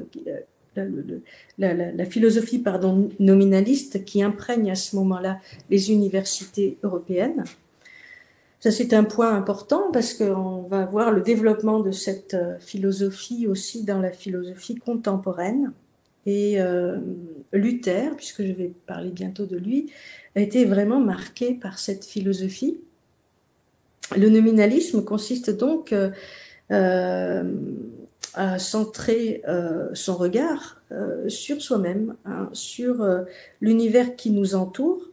la philosophie nominaliste qui imprègne à ce moment-là les universités européennes. Ça, c'est un point important parce qu'on va voir le développement de cette philosophie aussi dans la philosophie contemporaine. Et Luther, puisque je vais parler bientôt de lui, a été vraiment marqué par cette philosophie. Le nominalisme consiste donc à centrer son regard sur soi-même, hein, sur l'univers qui nous entoure,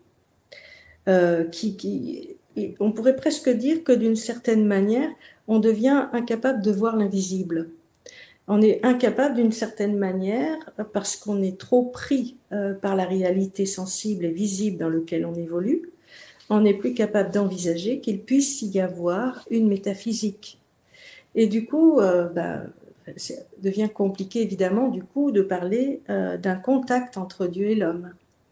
et on pourrait presque dire que d'une certaine manière, on devient incapable de voir l'invisible. On est incapable d'une certaine manière, parce qu'on est trop pris par la réalité sensible et visible dans laquelle on évolue, on n'est plus capable d'envisager qu'il puisse y avoir une métaphysique. Et du coup, ça devient compliqué évidemment du coup de parler d'un contact entre Dieu et l'homme.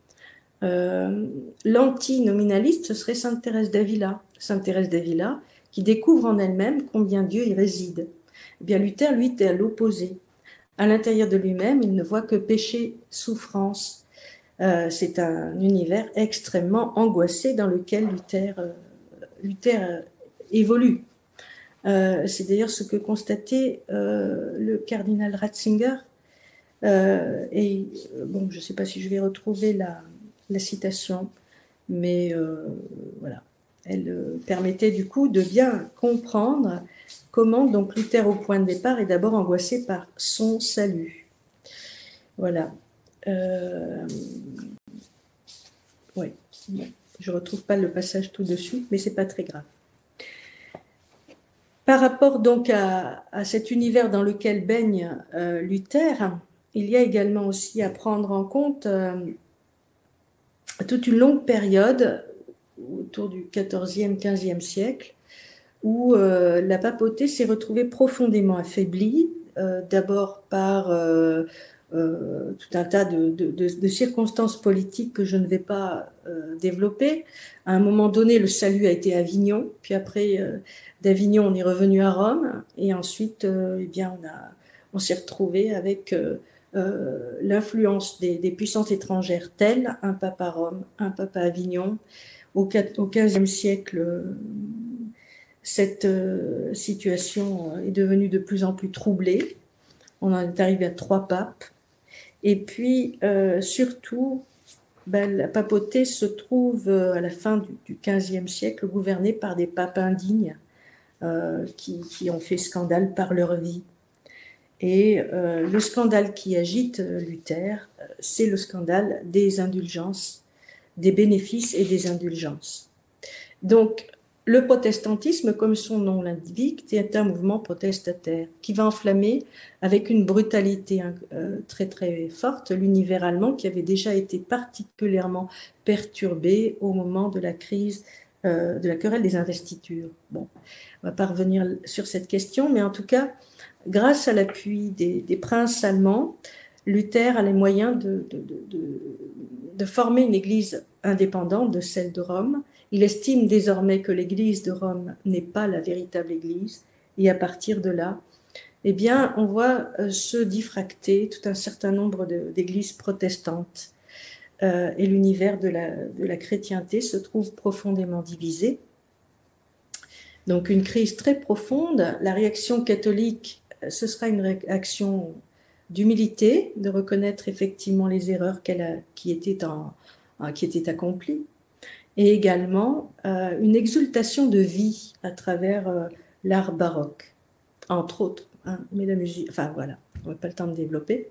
L'antinominaliste, ce serait Sainte Thérèse d'Avila. Sainte Thérèse d'Avila, qui découvre en elle-même combien Dieu y réside. Eh bien, Luther, lui, était à l'opposé. À l'intérieur de lui-même, il ne voit que péché, souffrance. C'est un univers extrêmement angoissé dans lequel Luther évolue. C'est d'ailleurs ce que constatait le cardinal Ratzinger. Et bon, je ne sais pas si je vais retrouver la citation, mais voilà. Elle permettait du coup de bien comprendre comment donc Luther au point de départ est d'abord angoissé par son salut. Voilà. Oui, bon, je ne retrouve pas le passage tout de suite, mais ce n'est pas très grave. Par rapport donc à cet univers dans lequel baigne Luther, il y a également aussi à prendre en compte toute une longue période autour du XIVe, XVe siècle, où la papauté s'est retrouvée profondément affaiblie, d'abord par tout un tas de circonstances politiques que je ne vais pas développer. À un moment donné, le salut a été à Avignon, puis après d'Avignon, on est revenu à Rome, et ensuite, eh bien, on s'est retrouvé avec l'influence des puissances étrangères telles, un pape à Rome, un pape à Avignon. Au XVe siècle, cette situation est devenue de plus en plus troublée. On en est arrivé à 3 papes. Et puis, surtout, la papauté se trouve à la fin du XVe siècle gouvernée par des papes indignes qui ont fait scandale par leur vie. Et le scandale qui agite Luther, c'est le scandale des indulgences, des bénéfices et des indulgences. Donc, le protestantisme, comme son nom l'indique, est un mouvement protestataire qui va enflammer avec une brutalité très très forte l'univers allemand qui avait déjà été particulièrement perturbé au moment de la crise de la querelle des investitures. Bon, on va pas revenir sur cette question, mais en tout cas, grâce à l'appui des princes allemands, Luther a les moyens de former une église indépendante de celle de Rome. Il estime désormais que l'église de Rome n'est pas la véritable église, et à partir de là, eh bien, on voit se diffracter tout un certain nombre d'églises protestantes. Et l'univers de la chrétienté se trouve profondément divisé. Donc une crise très profonde. La réaction catholique, ce sera une réaction d'humilité, de reconnaître effectivement les erreurs qui étaient accomplies, et également une exultation de vie à travers l'art baroque, entre autres, hein, mais la musique, enfin voilà, on n'a pas le temps de développer.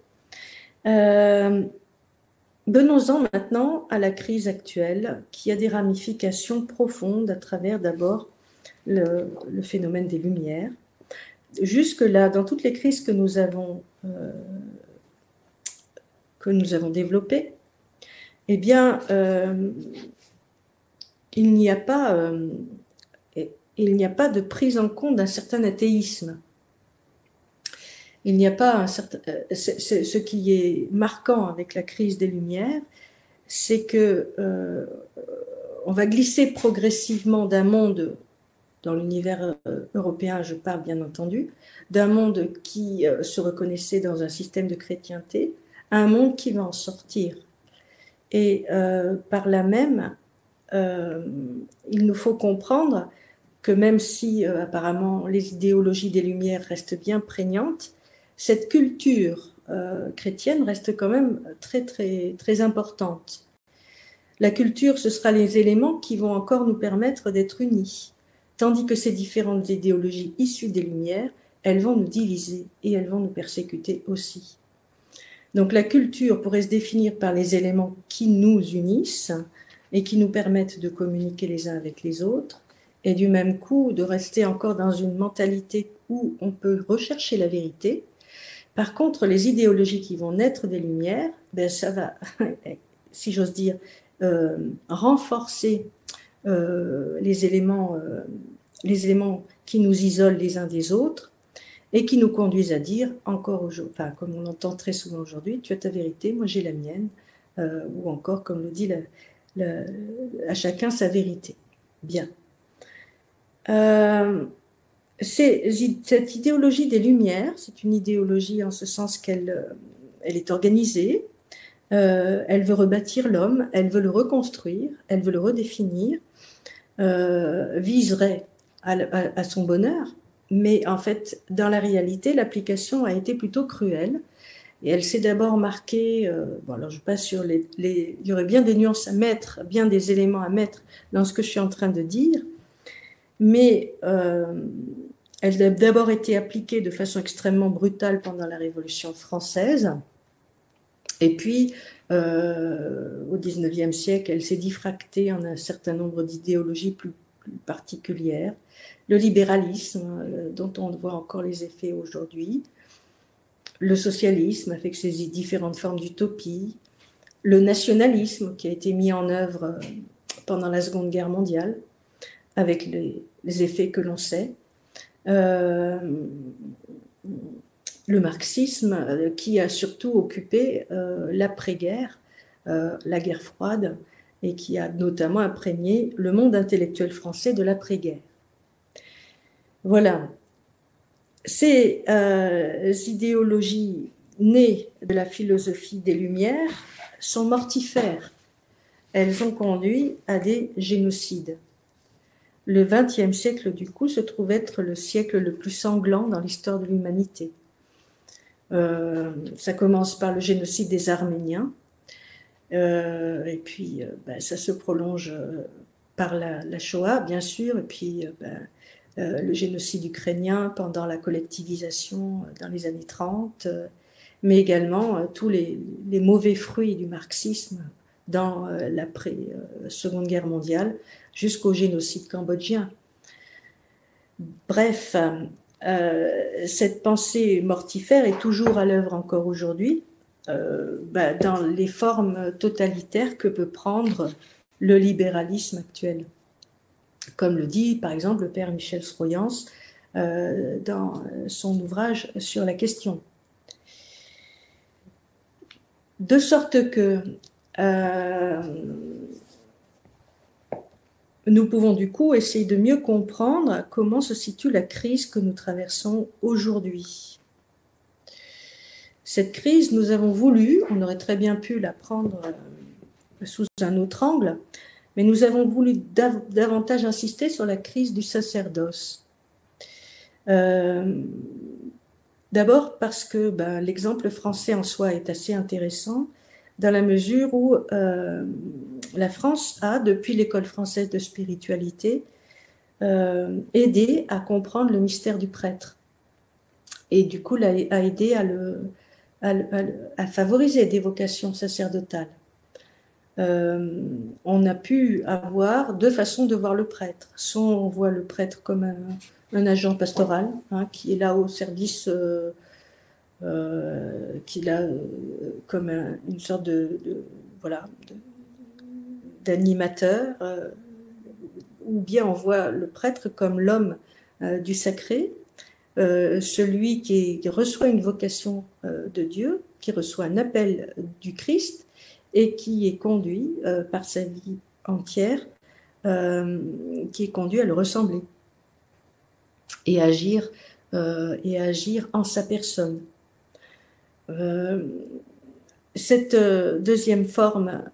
Venons-en maintenant à la crise actuelle, qui a des ramifications profondes à travers d'abord le phénomène des Lumières. Jusque-là, dans toutes les crises que nous avons développées, eh bien, il n'y a pas de prise en compte d'un certain athéisme. Il n'y a pas un certain. Ce qui est marquant avec la crise des Lumières, c'est que on va glisser progressivement d'un monde, dans l'univers européen, je parle bien entendu, d'un monde qui se reconnaissait dans un système de chrétienté, à un monde qui va en sortir. Et par là même, il nous faut comprendre que même si apparemment les idéologies des Lumières restent bien prégnantes, cette culture chrétienne reste quand même très, très, très importante. La culture, ce sera les éléments qui vont encore nous permettre d'être unis, tandis que ces différentes idéologies issues des Lumières, elles vont nous diviser et elles vont nous persécuter aussi. Donc la culture pourrait se définir par les éléments qui nous unissent et qui nous permettent de communiquer les uns avec les autres, et du même coup de rester encore dans une mentalité où on peut rechercher la vérité. Par contre, les idéologies qui vont naître des Lumières, ben ça va, si j'ose dire, renforcer les éléments qui nous isolent les uns des autres et qui nous conduisent à dire encore aujourd'hui, enfin, comme on l'entend très souvent aujourd'hui, tu as ta vérité, moi j'ai la mienne, ou encore comme le dit à chacun sa vérité. Bien. Cette idéologie des Lumières, c'est une idéologie en ce sens qu'elle est organisée, elle veut rebâtir l'homme, elle veut le reconstruire, elle veut le redéfinir, viserait à son bonheur, mais en fait, dans la réalité, l'application a été plutôt cruelle, et elle s'est d'abord marquée, bon alors je passe sur il y aurait bien des nuances à mettre, bien des éléments à mettre dans ce que je suis en train de dire, mais elle a d'abord été appliquée de façon extrêmement brutale pendant la Révolution française, et puis au XIXe siècle, elle s'est diffractée en un certain nombre d'idéologies plus particulières. Le libéralisme, dont on voit encore les effets aujourd'hui, le socialisme avec ses différentes formes d'utopie, le nationalisme qui a été mis en œuvre pendant la Seconde Guerre mondiale, avec les effets que l'on sait, le marxisme qui a surtout occupé l'après-guerre, la guerre froide, et qui a notamment imprégné le monde intellectuel français de l'après-guerre. Voilà. Ces idéologies nées de la philosophie des Lumières sont mortifères. Elles ont conduit à des génocides. Le XXe siècle, du coup, se trouve être le siècle le plus sanglant dans l'histoire de l'humanité. Ça commence par le génocide des Arméniens, et puis ça se prolonge par la Shoah, bien sûr, et puis le génocide ukrainien pendant la collectivisation dans les années 30, mais également tous les mauvais fruits du marxisme dans l'après-Seconde Guerre mondiale, jusqu'au génocide cambodgien. Bref, cette pensée mortifère est toujours à l'œuvre encore aujourd'hui, dans les formes totalitaires que peut prendre le libéralisme actuel. Comme le dit par exemple le père Michel Sroyans dans son ouvrage sur la question. De sorte que nous pouvons du coup essayer de mieux comprendre comment se situe la crise que nous traversons aujourd'hui. Cette crise, nous avons voulu, on aurait très bien pu la prendre sous un autre angle, mais nous avons voulu davantage insister sur la crise du sacerdoce. D'abord parce que l'exemple français en soi est assez intéressant, dans la mesure où la France a, depuis l'école française de spiritualité, aidé à comprendre le mystère du prêtre. Et du coup, a aidé à favoriser des vocations sacerdotales. On a pu avoir deux façons de voir le prêtre. Soit on voit le prêtre comme un agent pastoral, qui est là au service, qui est là comme une sorte d'animateur, ou bien on voit le prêtre comme l'homme du sacré, celui qui reçoit une vocation de Dieu, qui reçoit un appel du Christ et qui est conduit par sa vie entière, qui est conduit à le ressembler et agir en sa personne. Cette deuxième forme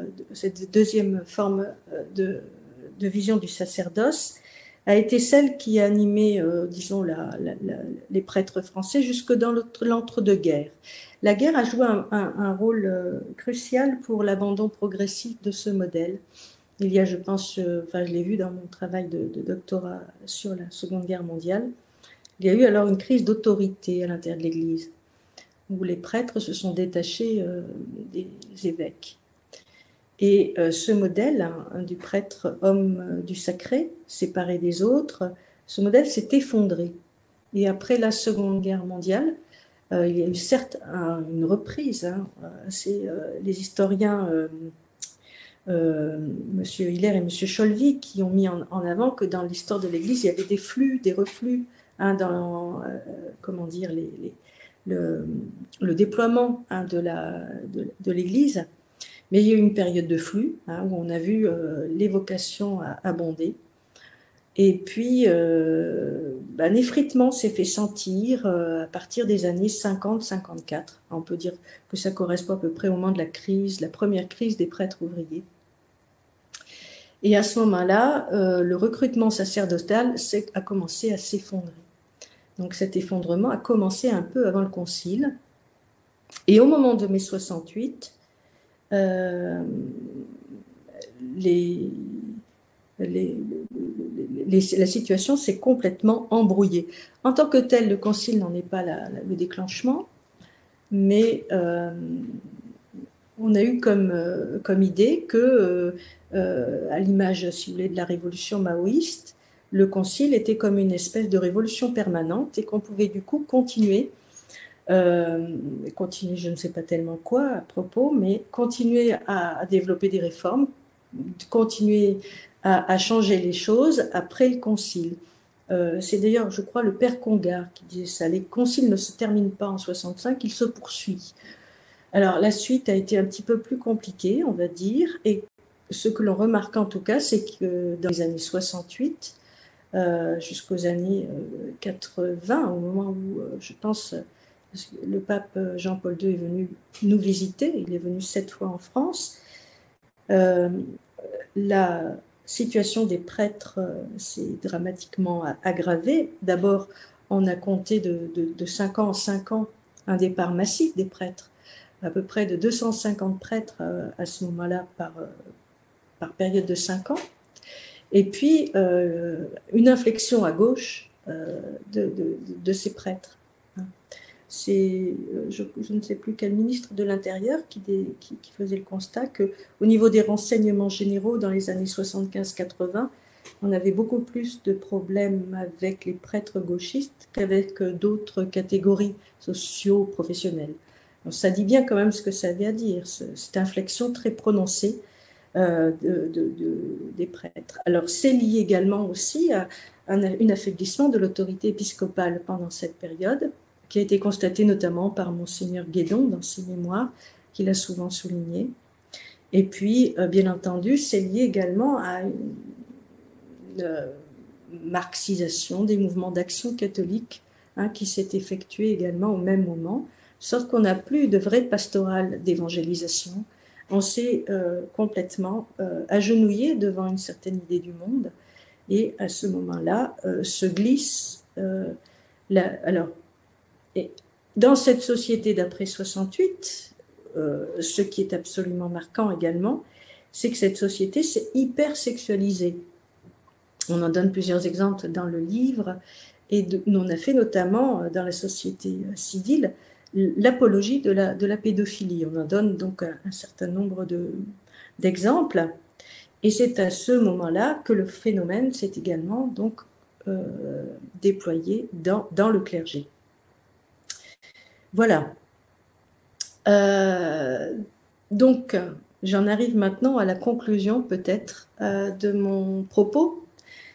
de vision du sacerdoce a été celle qui a animé, disons, les prêtres français jusque dans l'entre-deux-guerres. La guerre a joué un rôle crucial pour l'abandon progressif de ce modèle. Il y a, je pense, je l'ai vu dans mon travail de doctorat sur la Seconde Guerre mondiale, il y a eu alors une crise d'autorité à l'intérieur de l'Église, où les prêtres se sont détachés des évêques. Et ce modèle du prêtre homme du sacré, séparé des autres, ce modèle s'est effondré. Et après la Seconde Guerre mondiale, il y a eu certes une reprise. C'est les historiens Monsieur Hiller et Monsieur Cholvy qui ont mis en avant que dans l'histoire de l'Église, il y avait des flux, des reflux dans comment dire, le déploiement de l'Église. Mais il y a eu une période de flux où on a vu les vocations abonder. Et puis, un effritement s'est fait sentir à partir des années 50-54. On peut dire que ça correspond à peu près au moment de la première crise des prêtres ouvriers. Et à ce moment-là, le recrutement sacerdotal a commencé à s'effondrer. Donc cet effondrement a commencé un peu avant le Concile. Et au moment de mai 68, la situation s'est complètement embrouillée. En tant que tel, le Concile n'en est pas le déclenchement, mais on a eu comme idée que, à l'image, si vous voulez, de la révolution maoïste, le Concile était comme une espèce de révolution permanente et qu'on pouvait du coup continuer, je ne sais pas tellement quoi à propos, mais continuer à développer des réformes, continuer à changer les choses après le Concile. C'est d'ailleurs, je crois, le père Congar qui disait ça. Les conciles ne se terminent pas en 65, ils se poursuivent. Alors, la suite a été un petit peu plus compliquée, on va dire, et ce que l'on remarque en tout cas, c'est que dans les années 68, jusqu'aux années 80, au moment où, je pense, le pape Jean-Paul II est venu nous visiter, il est venu 7 fois en France, la situation des prêtres s'est dramatiquement aggravée. D'abord, on a compté de 5 ans en 5 ans un départ massif des prêtres, à peu près de 250 prêtres à ce moment-là par période de 5 ans. Et puis, une inflexion à gauche de ces prêtres. C'est, je ne sais plus quel ministre de l'Intérieur qui faisait le constat qu'au niveau des renseignements généraux dans les années 75-80, on avait beaucoup plus de problèmes avec les prêtres gauchistes qu'avec d'autres catégories socio-professionnelles. Ça dit bien quand même ce que ça avait à dire, cette inflexion très prononcée des prêtres. Alors c'est lié également aussi à un affaiblissement de l'autorité épiscopale pendant cette période, qui a été constaté notamment par Monseigneur Guédon dans ses mémoires, qu'il a souvent souligné. Et puis, bien entendu, c'est lié également à une marxisation des mouvements d'action catholique qui s'est effectuée également au même moment, sauf qu'on n'a plus de vraie pastorale d'évangélisation. On s'est complètement agenouillé devant une certaine idée du monde, et à ce moment-là se glisse dans cette société d'après 68, ce qui est absolument marquant également, c'est que cette société s'est hyper sexualisée. On en donne plusieurs exemples dans le livre, et on a fait notamment dans la société civile l'apologie de la pédophilie. On en donne donc un certain nombre d'exemples, et c'est à ce moment-là que le phénomène s'est également donc déployé dans le clergé. Voilà. Donc, j'en arrive maintenant à la conclusion peut-être de mon propos.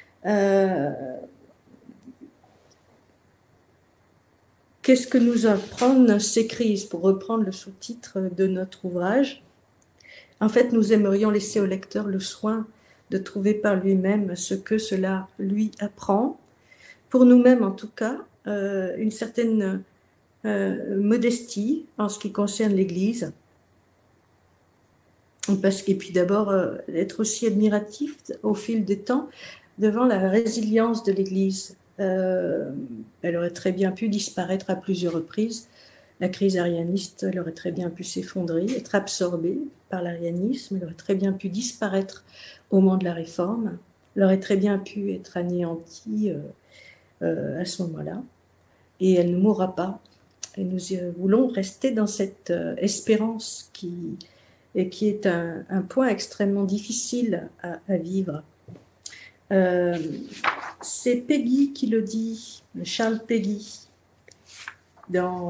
Qu'est-ce que nous apprennent ces crises, pour reprendre le sous-titre de notre ouvrage? En fait, nous aimerions laisser au lecteur le soin de trouver par lui-même ce que cela lui apprend. Pour nous-mêmes, en tout cas, une certaine modestie en ce qui concerne l'Église. Et puis d'abord, être aussi admiratif au fil des temps devant la résilience de l'Église. Elle aurait très bien pu disparaître à plusieurs reprises. La crise arianiste, elle aurait très bien pu s'effondrer, être absorbée par l'arianisme, elle aurait très bien pu disparaître au moment de la Réforme, elle aurait très bien pu être anéantie à ce moment-là, et elle ne mourra pas. Et nous voulons rester dans cette espérance qui est un point extrêmement difficile à vivre. C'est Péguy qui le dit, Charles Péguy, dans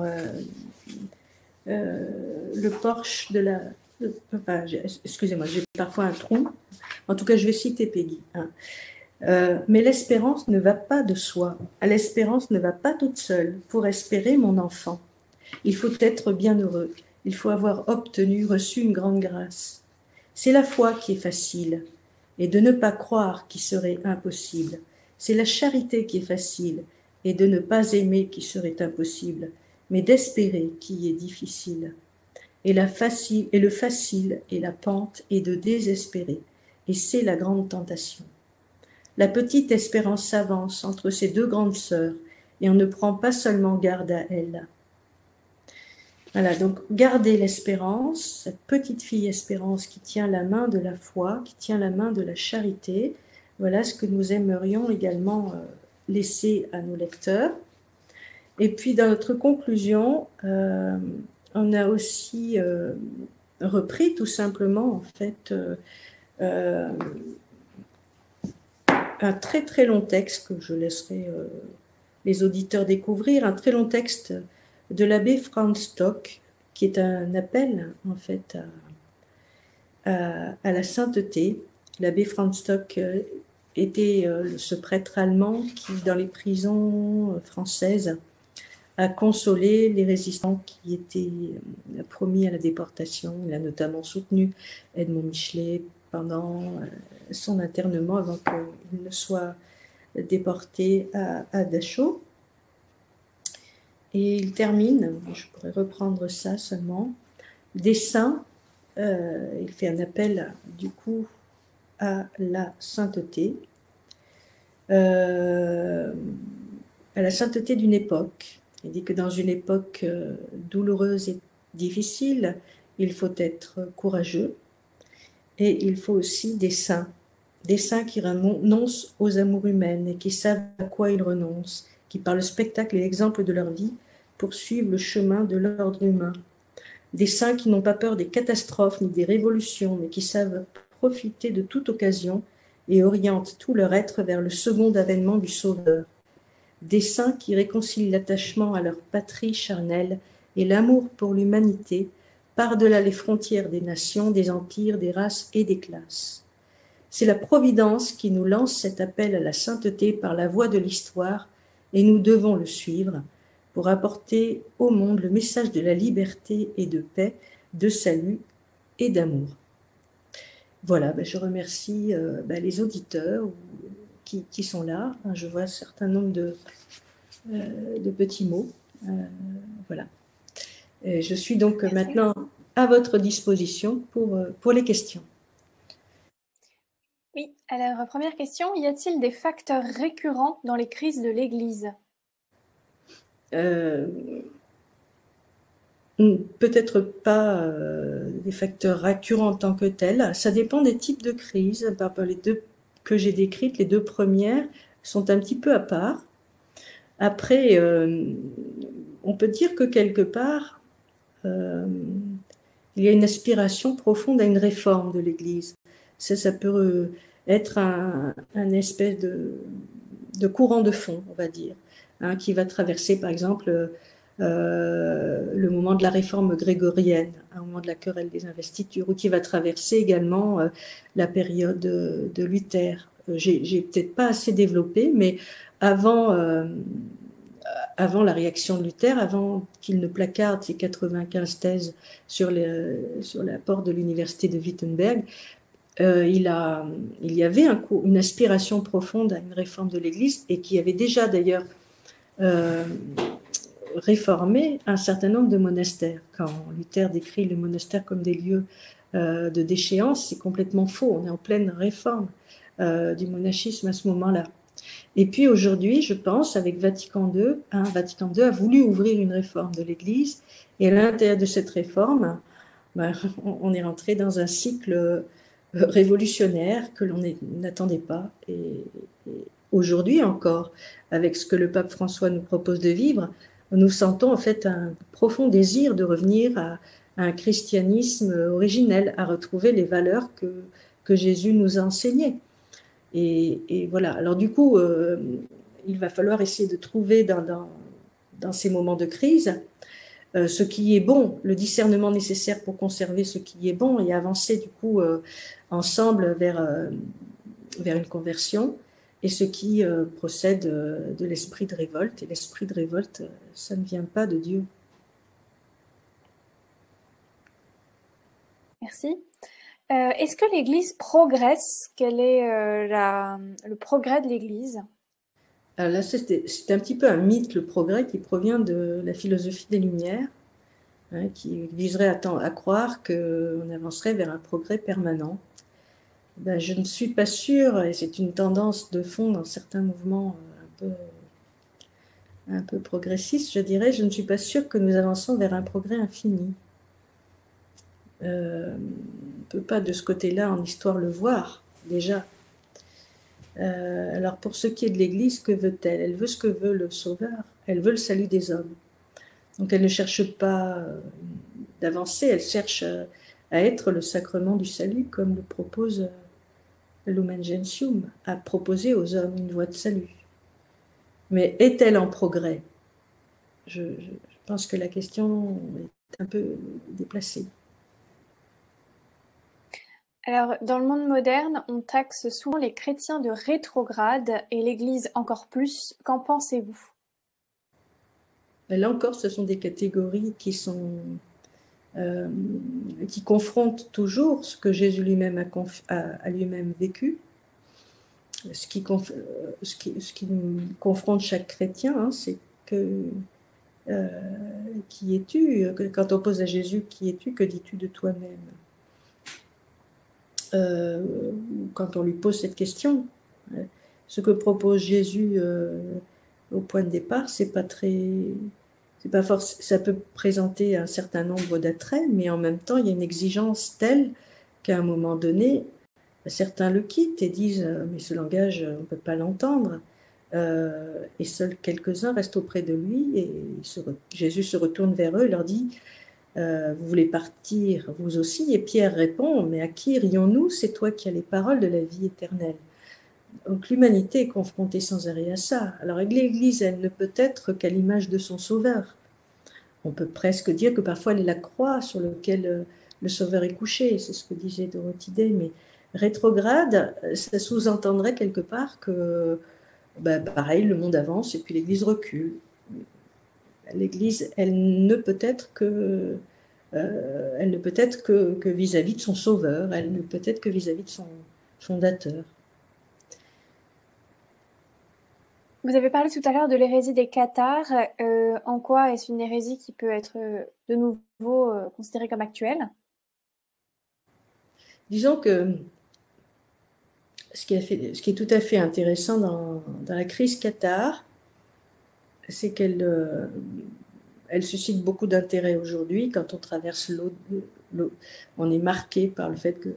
le porche de la... excusez-moi, j'ai parfois un trou. En tout cas, je vais citer Péguy. Mais l'espérance ne va pas de soi. L'espérance ne va pas toute seule. Pour espérer, mon enfant, il faut être bienheureux. Il faut avoir reçu une grande grâce. C'est la foi qui est facile, et de ne pas croire qui serait impossible. C'est la charité qui est facile, et de ne pas aimer qui serait impossible, mais d'espérer qui est difficile. Et le facile est la pente, et de désespérer, et c'est la grande tentation. La petite espérance s'avance entre ces deux grandes sœurs, et on ne prend pas seulement garde à elle. Voilà, donc gardez l'espérance, cette petite fille espérance qui tient la main de la foi, qui tient la main de la charité. Voilà ce que nous aimerions également laisser à nos lecteurs. Et puis dans notre conclusion, on a aussi repris tout simplement en fait un très très long texte que je laisserai les auditeurs découvrir, un très long texte de l'abbé Franz Stock, qui est un appel en fait à la sainteté. L'abbé Franz Stock était ce prêtre allemand qui, dans les prisons françaises, a consolé les résistants qui étaient promis à la déportation. Il a notamment soutenu Edmond Michelet pendant son internement avant qu'il ne soit déporté à Dachau. Et il termine, je pourrais reprendre ça seulement, des saints, il fait un appel du coup à la sainteté, à la sainteté d'une époque. Il dit que dans une époque douloureuse et difficile, il faut être courageux, et il faut aussi des saints qui renoncent aux amours humaines et qui savent à quoi ils renoncent, qui par le spectacle et l'exemple de leur vie poursuivent le chemin de l'ordre humain. Des saints qui n'ont pas peur des catastrophes ni des révolutions, mais qui savent profiter de toute occasion et orientent tout leur être vers le second avènement du Sauveur. Des saints qui réconcilient l'attachement à leur patrie charnelle et l'amour pour l'humanité par-delà les frontières des nations, des empires, des races et des classes. C'est la Providence qui nous lance cet appel à la sainteté par la voie de l'histoire, et nous devons le suivre pour apporter au monde le message de la liberté et de paix, de salut et d'amour. Voilà, je remercie les auditeurs qui sont là. Je vois un certain nombre de petits mots. Voilà. Et je suis donc maintenant à votre disposition pour les questions. Oui, alors première question, y a-t-il des facteurs récurrents dans les crises de l'Église? Peut-être pas des facteurs récurrents en tant que tels. Ça dépend des types de crises. Les deux que j'ai décrites, les deux premières, sont un petit peu à part. Après, on peut dire que quelque part, il y a une aspiration profonde à une réforme de l'Église. Ça peut être un espèce de courant de fond, on va dire, qui va traverser, par exemple, le moment de la réforme grégorienne, un moment de la querelle des investitures, ou qui va traverser également la période de Luther. J'ai peut-être pas assez développé, mais avant la réaction de Luther, avant qu'il ne placarde ses 95 thèses sur la porte de l'université de Wittenberg, il y avait une aspiration profonde à une réforme de l'Église, et qui avait déjà d'ailleurs réformé un certain nombre de monastères. Quand Luther décrit les monastères comme des lieux de déchéance, c'est complètement faux. On est en pleine réforme du monachisme à ce moment-là. Et puis aujourd'hui, je pense, avec Vatican II, Vatican II a voulu ouvrir une réforme de l'Église, et à l'intérieur de cette réforme, on est rentré dans un cycle révolutionnaire que l'on n'attendait pas. Et aujourd'hui encore, avec ce que le pape François nous propose de vivre, nous sentons en fait un profond désir de revenir à un christianisme originel, à retrouver les valeurs que Jésus nous a enseignées. Et voilà. Alors du coup, il va falloir essayer de trouver dans ces moments de crise ce qui est bon, le discernement nécessaire pour conserver ce qui est bon, et avancer du coup ensemble vers une conversion, et ce qui procède de l'esprit de révolte. Et l'esprit de révolte, ça ne vient pas de Dieu. Merci. Est-ce que l'Église progresse? Quel est le progrès de l'Église? Alors là, c'est un petit peu un mythe, le progrès, qui provient de la philosophie des Lumières, qui viserait à croire qu'on avancerait vers un progrès permanent. Je ne suis pas sûre, et c'est une tendance de fond dans certains mouvements un peu progressistes, je dirais, je ne suis pas sûre que nous avançons vers un progrès infini. On ne peut pas de ce côté-là en histoire le voir, déjà. Alors pour ce qui est de l'Église, que veut-elle? Elle veut ce que veut le Sauveur, elle veut le salut des hommes. Donc elle ne cherche pas d'avancer, elle cherche à être le sacrement du salut, comme le propose Lumen Gentium, à proposer aux hommes une voie de salut. Mais est-elle en progrès? Je pense que la question est un peu déplacée. Alors, dans le monde moderne, on taxe souvent les chrétiens de rétrogrades et l'Église encore plus. Qu'en pensez-vous? Là encore, ce sont des catégories qui confrontent toujours ce que Jésus lui-même a lui-même vécu. Ce qui confronte chaque chrétien, c'est que qui es-tu? Quand on pose à Jésus, qui es-tu? Que dis-tu de toi-même? Quand on lui pose cette question, ce que propose Jésus au point de départ, c'est pas force. Ça peut présenter un certain nombre d'attraits, mais en même temps, il y a une exigence telle qu'à un moment donné, certains le quittent et disent mais ce langage, on ne peut pas l'entendre. Et seuls quelques-uns restent auprès de lui, et Jésus se retourne vers eux et leur dit vous voulez partir vous aussi? Et Pierre répond mais à qui irions-nous? C'est toi qui as les paroles de la vie éternelle. Donc l'humanité est confrontée sans arrêt à ça. Alors l'Église, elle ne peut être qu'à l'image de son Sauveur. On peut presque dire que parfois elle est la croix sur laquelle le Sauveur est couché, c'est ce que disait Dorothy Day, mais rétrograde, ça sous-entendrait quelque part que, pareil, le monde avance et puis l'Église recule. L'Église, elle ne peut être que vis-à-vis de son Sauveur, elle ne peut être que vis-à-vis de son fondateur. Vous avez parlé tout à l'heure de l'hérésie des cathares. En quoi est-ce une hérésie qui peut être de nouveau considérée comme actuelle? Disons que ce qui est tout à fait intéressant dans la crise cathare, c'est qu'elle elle suscite beaucoup d'intérêt aujourd'hui quand on traverse l'eau. On est marqué par le fait que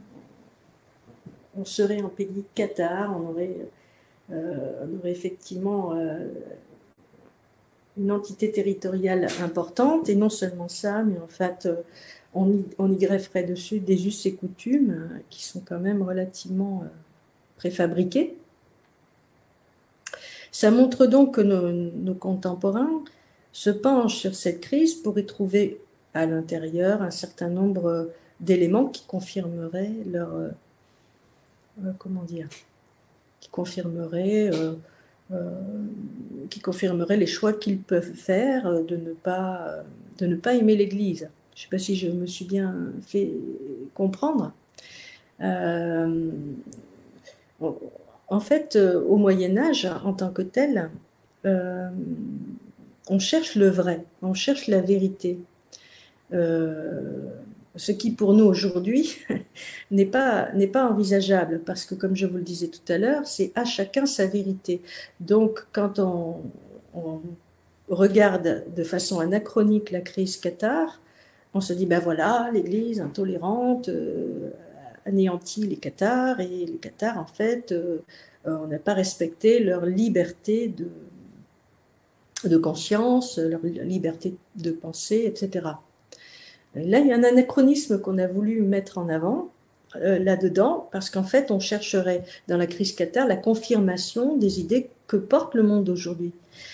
on serait en pays cathare, on aurait effectivement une entité territoriale importante, et non seulement ça, mais en fait, on y grefferait dessus des us et coutumes qui sont quand même relativement préfabriqués. Ça montre donc que nos contemporains se penchent sur cette crise pour y trouver à l'intérieur un certain nombre d'éléments qui confirmeraient leur... comment dire, qui confirmeraient les choix qu'ils peuvent faire de ne pas aimer l'Église. Je ne sais pas si je me suis bien fait comprendre. En fait, au Moyen-Âge, en tant que tel, on cherche le vrai, on cherche la vérité. Ce qui pour nous aujourd'hui n'est pas envisageable, parce que comme je vous le disais tout à l'heure, c'est à chacun sa vérité. Donc quand on regarde de façon anachronique la crise cathare, on se dit, ben voilà, l'Église intolérante anéantit les cathares, et les cathares, en fait, on n'a pas respecté leur liberté de conscience, leur liberté de penser, etc. Là, il y a un anachronisme qu'on a voulu mettre en avant là-dedans, parce qu'en fait, on chercherait dans la crise cathare la confirmation des idées que porte le monde aujourd'hui.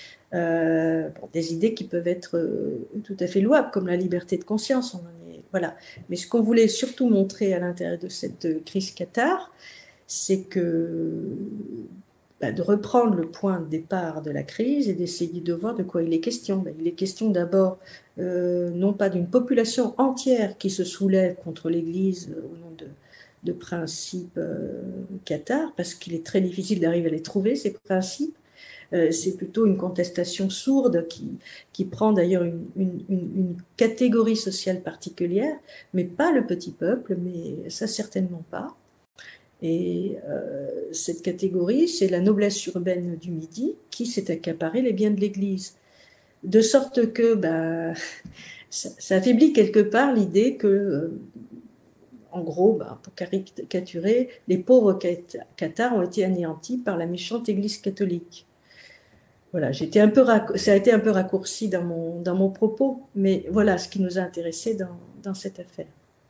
Des idées qui peuvent être tout à fait louables, comme la liberté de conscience. Voilà. Mais ce qu'on voulait surtout montrer à l'intérieur de cette crise cathare, c'est que de reprendre le point de départ de la crise et d'essayer de voir de quoi il est question. Il est question d'abord, non pas d'une population entière qui se soulève contre l'Église au nom de principes cathares, parce qu'il est très difficile d'arriver à les trouver, ces principes. C'est plutôt une contestation sourde qui prend d'ailleurs une catégorie sociale particulière, mais pas le petit peuple, mais ça certainement pas. Et cette catégorie, c'est la noblesse urbaine du Midi qui s'est accaparé les biens de l'Église. De sorte que ça affaiblit quelque part l'idée que, en gros, pour caricaturer, les pauvres cathares ont été anéantis par la méchante Église catholique. Voilà, ça a été un peu raccourci dans mon propos, mais voilà ce qui nous a intéressés dans cette affaire.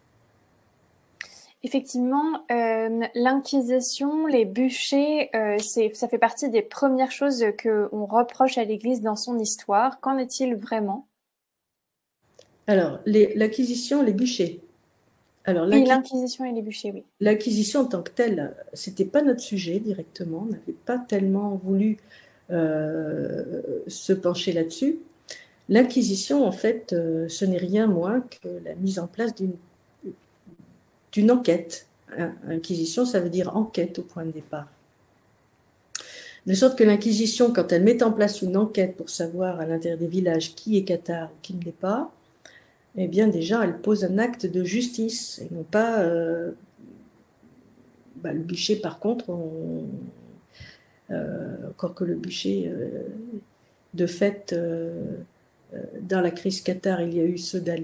Effectivement, l'Inquisition, les bûchers, ça fait partie des premières choses qu'on reproche à l'Église dans son histoire. Qu'en est-il vraiment? Alors, l'Inquisition, les bûchers. Alors, Oui, l'Inquisition et les bûchers, oui. L'Inquisition en tant que telle, c'était pas notre sujet directement. On n'avait pas tellement voulu se pencher là-dessus. L'Inquisition, en fait, ce n'est rien moins que la mise en place d'une enquête. Inquisition, ça veut dire enquête au point de départ. De sorte que l'Inquisition, quand elle met en place une enquête pour savoir à l'intérieur des villages qui est cathare ou qui ne l'est pas, eh bien déjà, elle pose un acte de justice, et non pas... le bûcher, par contre, encore que le bûcher, de fait, dans la crise cathare, il y a eu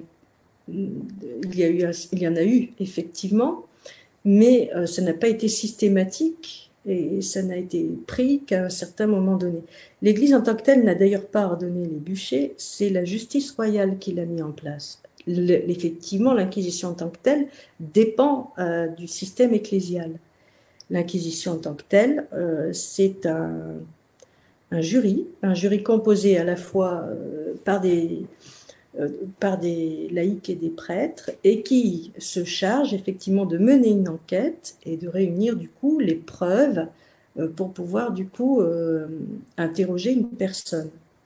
il y en a eu effectivement, mais ça n'a pas été systématique et ça n'a été pris qu'à un certain moment donné. L'Église en tant que telle n'a d'ailleurs pas ordonné les bûchers, c'est la justice royale qui l'a mis en place. Effectivement, l'Inquisition en tant que telle dépend du système ecclésial. L'Inquisition en tant que telle, c'est un jury composé à la fois par des laïcs et des prêtres, et qui se charge effectivement de mener une enquête et de réunir du coup les preuves pour pouvoir du coup interroger une personne.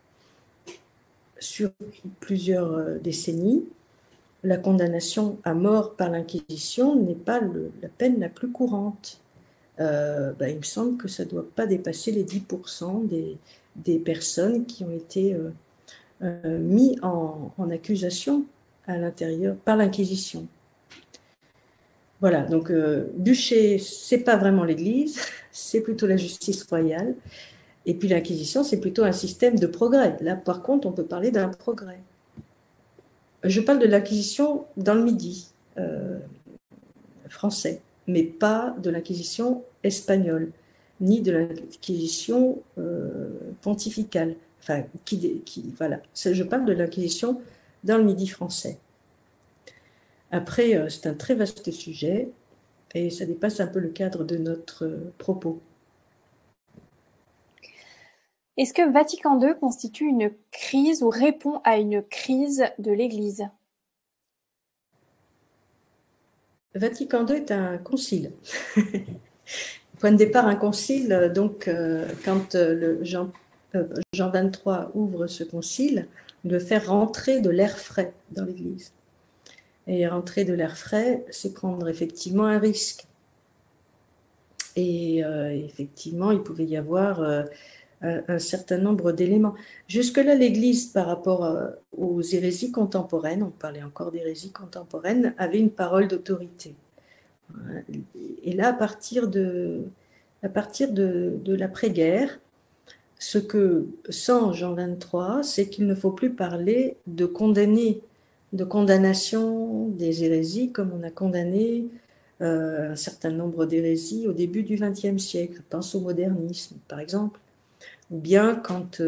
Sur plusieurs décennies, la condamnation à mort par l'Inquisition n'est pas la peine la plus courante. Il me semble que ça ne doit pas dépasser les 10% des personnes qui ont été mis en accusation à l'intérieur par l'Inquisition. Voilà, donc bûcher, c'est pas vraiment l'Église, c'est plutôt la justice royale. Et puis l'Inquisition, c'est plutôt un système de progrès. Là, par contre, on peut parler d'un progrès. Je parle de l'Inquisition dans le Midi français, mais pas de l'Inquisition espagnole, ni de l'Inquisition pontificale. Enfin, voilà. Je parle de l'Inquisition dans le Midi français. Après, c'est un très vaste sujet et ça dépasse un peu le cadre de notre propos. Est-ce que Vatican II constitue une crise ou répond à une crise de l'Église? Vatican II est un concile. Point de départ, un concile. Donc, quand Jean 23 ouvre ce concile, il veut faire rentrer de l'air frais dans l'Église. Et rentrer de l'air frais, c'est prendre effectivement un risque. Et effectivement, il pouvait y avoir un certain nombre d'éléments. Jusque-là, l'Église, par rapport aux hérésies contemporaines, on parlait encore d'hérésies contemporaines, avait une parole d'autorité. Et là, à partir de l'après-guerre, ce que sent Jean 23, c'est qu'il ne faut plus parler de condamnation des hérésies comme on a condamné un certain nombre d'hérésies au début du XXe siècle. Je pense au modernisme, par exemple. Ou bien quand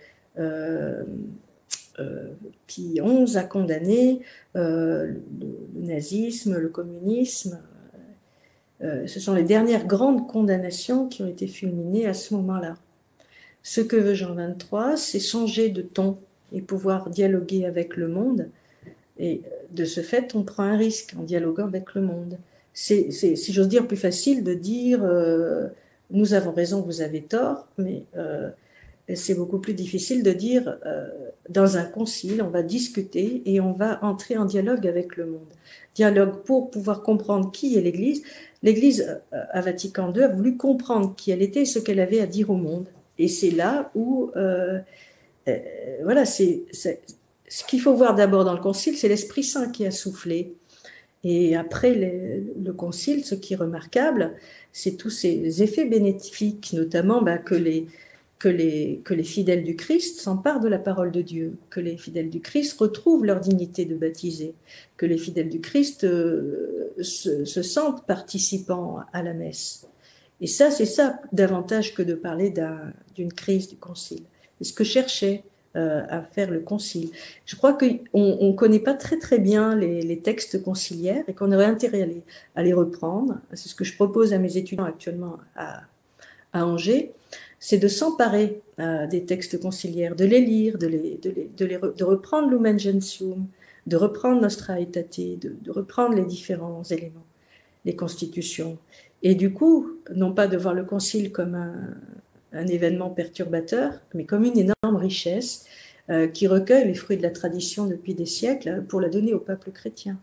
Pie XI a condamné le nazisme, le communisme. Ce sont les dernières grandes condamnations qui ont été fulminées à ce moment-là. Ce que veut Jean 23, c'est changer de ton et pouvoir dialoguer avec le monde. Et de ce fait, on prend un risque en dialoguant avec le monde. C'est, si j'ose dire, plus facile de dire nous avons raison, vous avez tort, mais c'est beaucoup plus difficile de dire dans un concile, on va discuter et on va entrer en dialogue avec le monde. Dialogue pour pouvoir comprendre qui est l'Église. L'Église à Vatican II a voulu comprendre qui elle était et ce qu'elle avait à dire au monde. Et c'est là où, voilà, ce qu'il faut voir d'abord dans le concile, c'est l'Esprit Saint qui a soufflé. Et après le concile, ce qui est remarquable, c'est tous ces effets bénéfiques, notamment que les fidèles du Christ s'emparent de la parole de Dieu, que les fidèles du Christ retrouvent leur dignité de baptisés, que les fidèles du Christ se sentent participants à la messe. Et ça, c'est ça davantage que de parler d'une crise du concile. C'est ce que cherchait à faire le concile. Je crois qu'on ne connaît pas très très bien les textes conciliaires et qu'on aurait intérêt à les reprendre. C'est ce que je propose à mes étudiants actuellement à Angers, c'est de s'emparer des textes conciliaires, de les lire, de reprendre Lumen Gentium, de reprendre Nostra Aetate, de reprendre les différents éléments, les constitutions. Et du coup, non pas de voir le concile comme un événement perturbateur, mais comme une énorme richesse qui recueille les fruits de la tradition depuis des siècles pour la donner au peuple chrétien.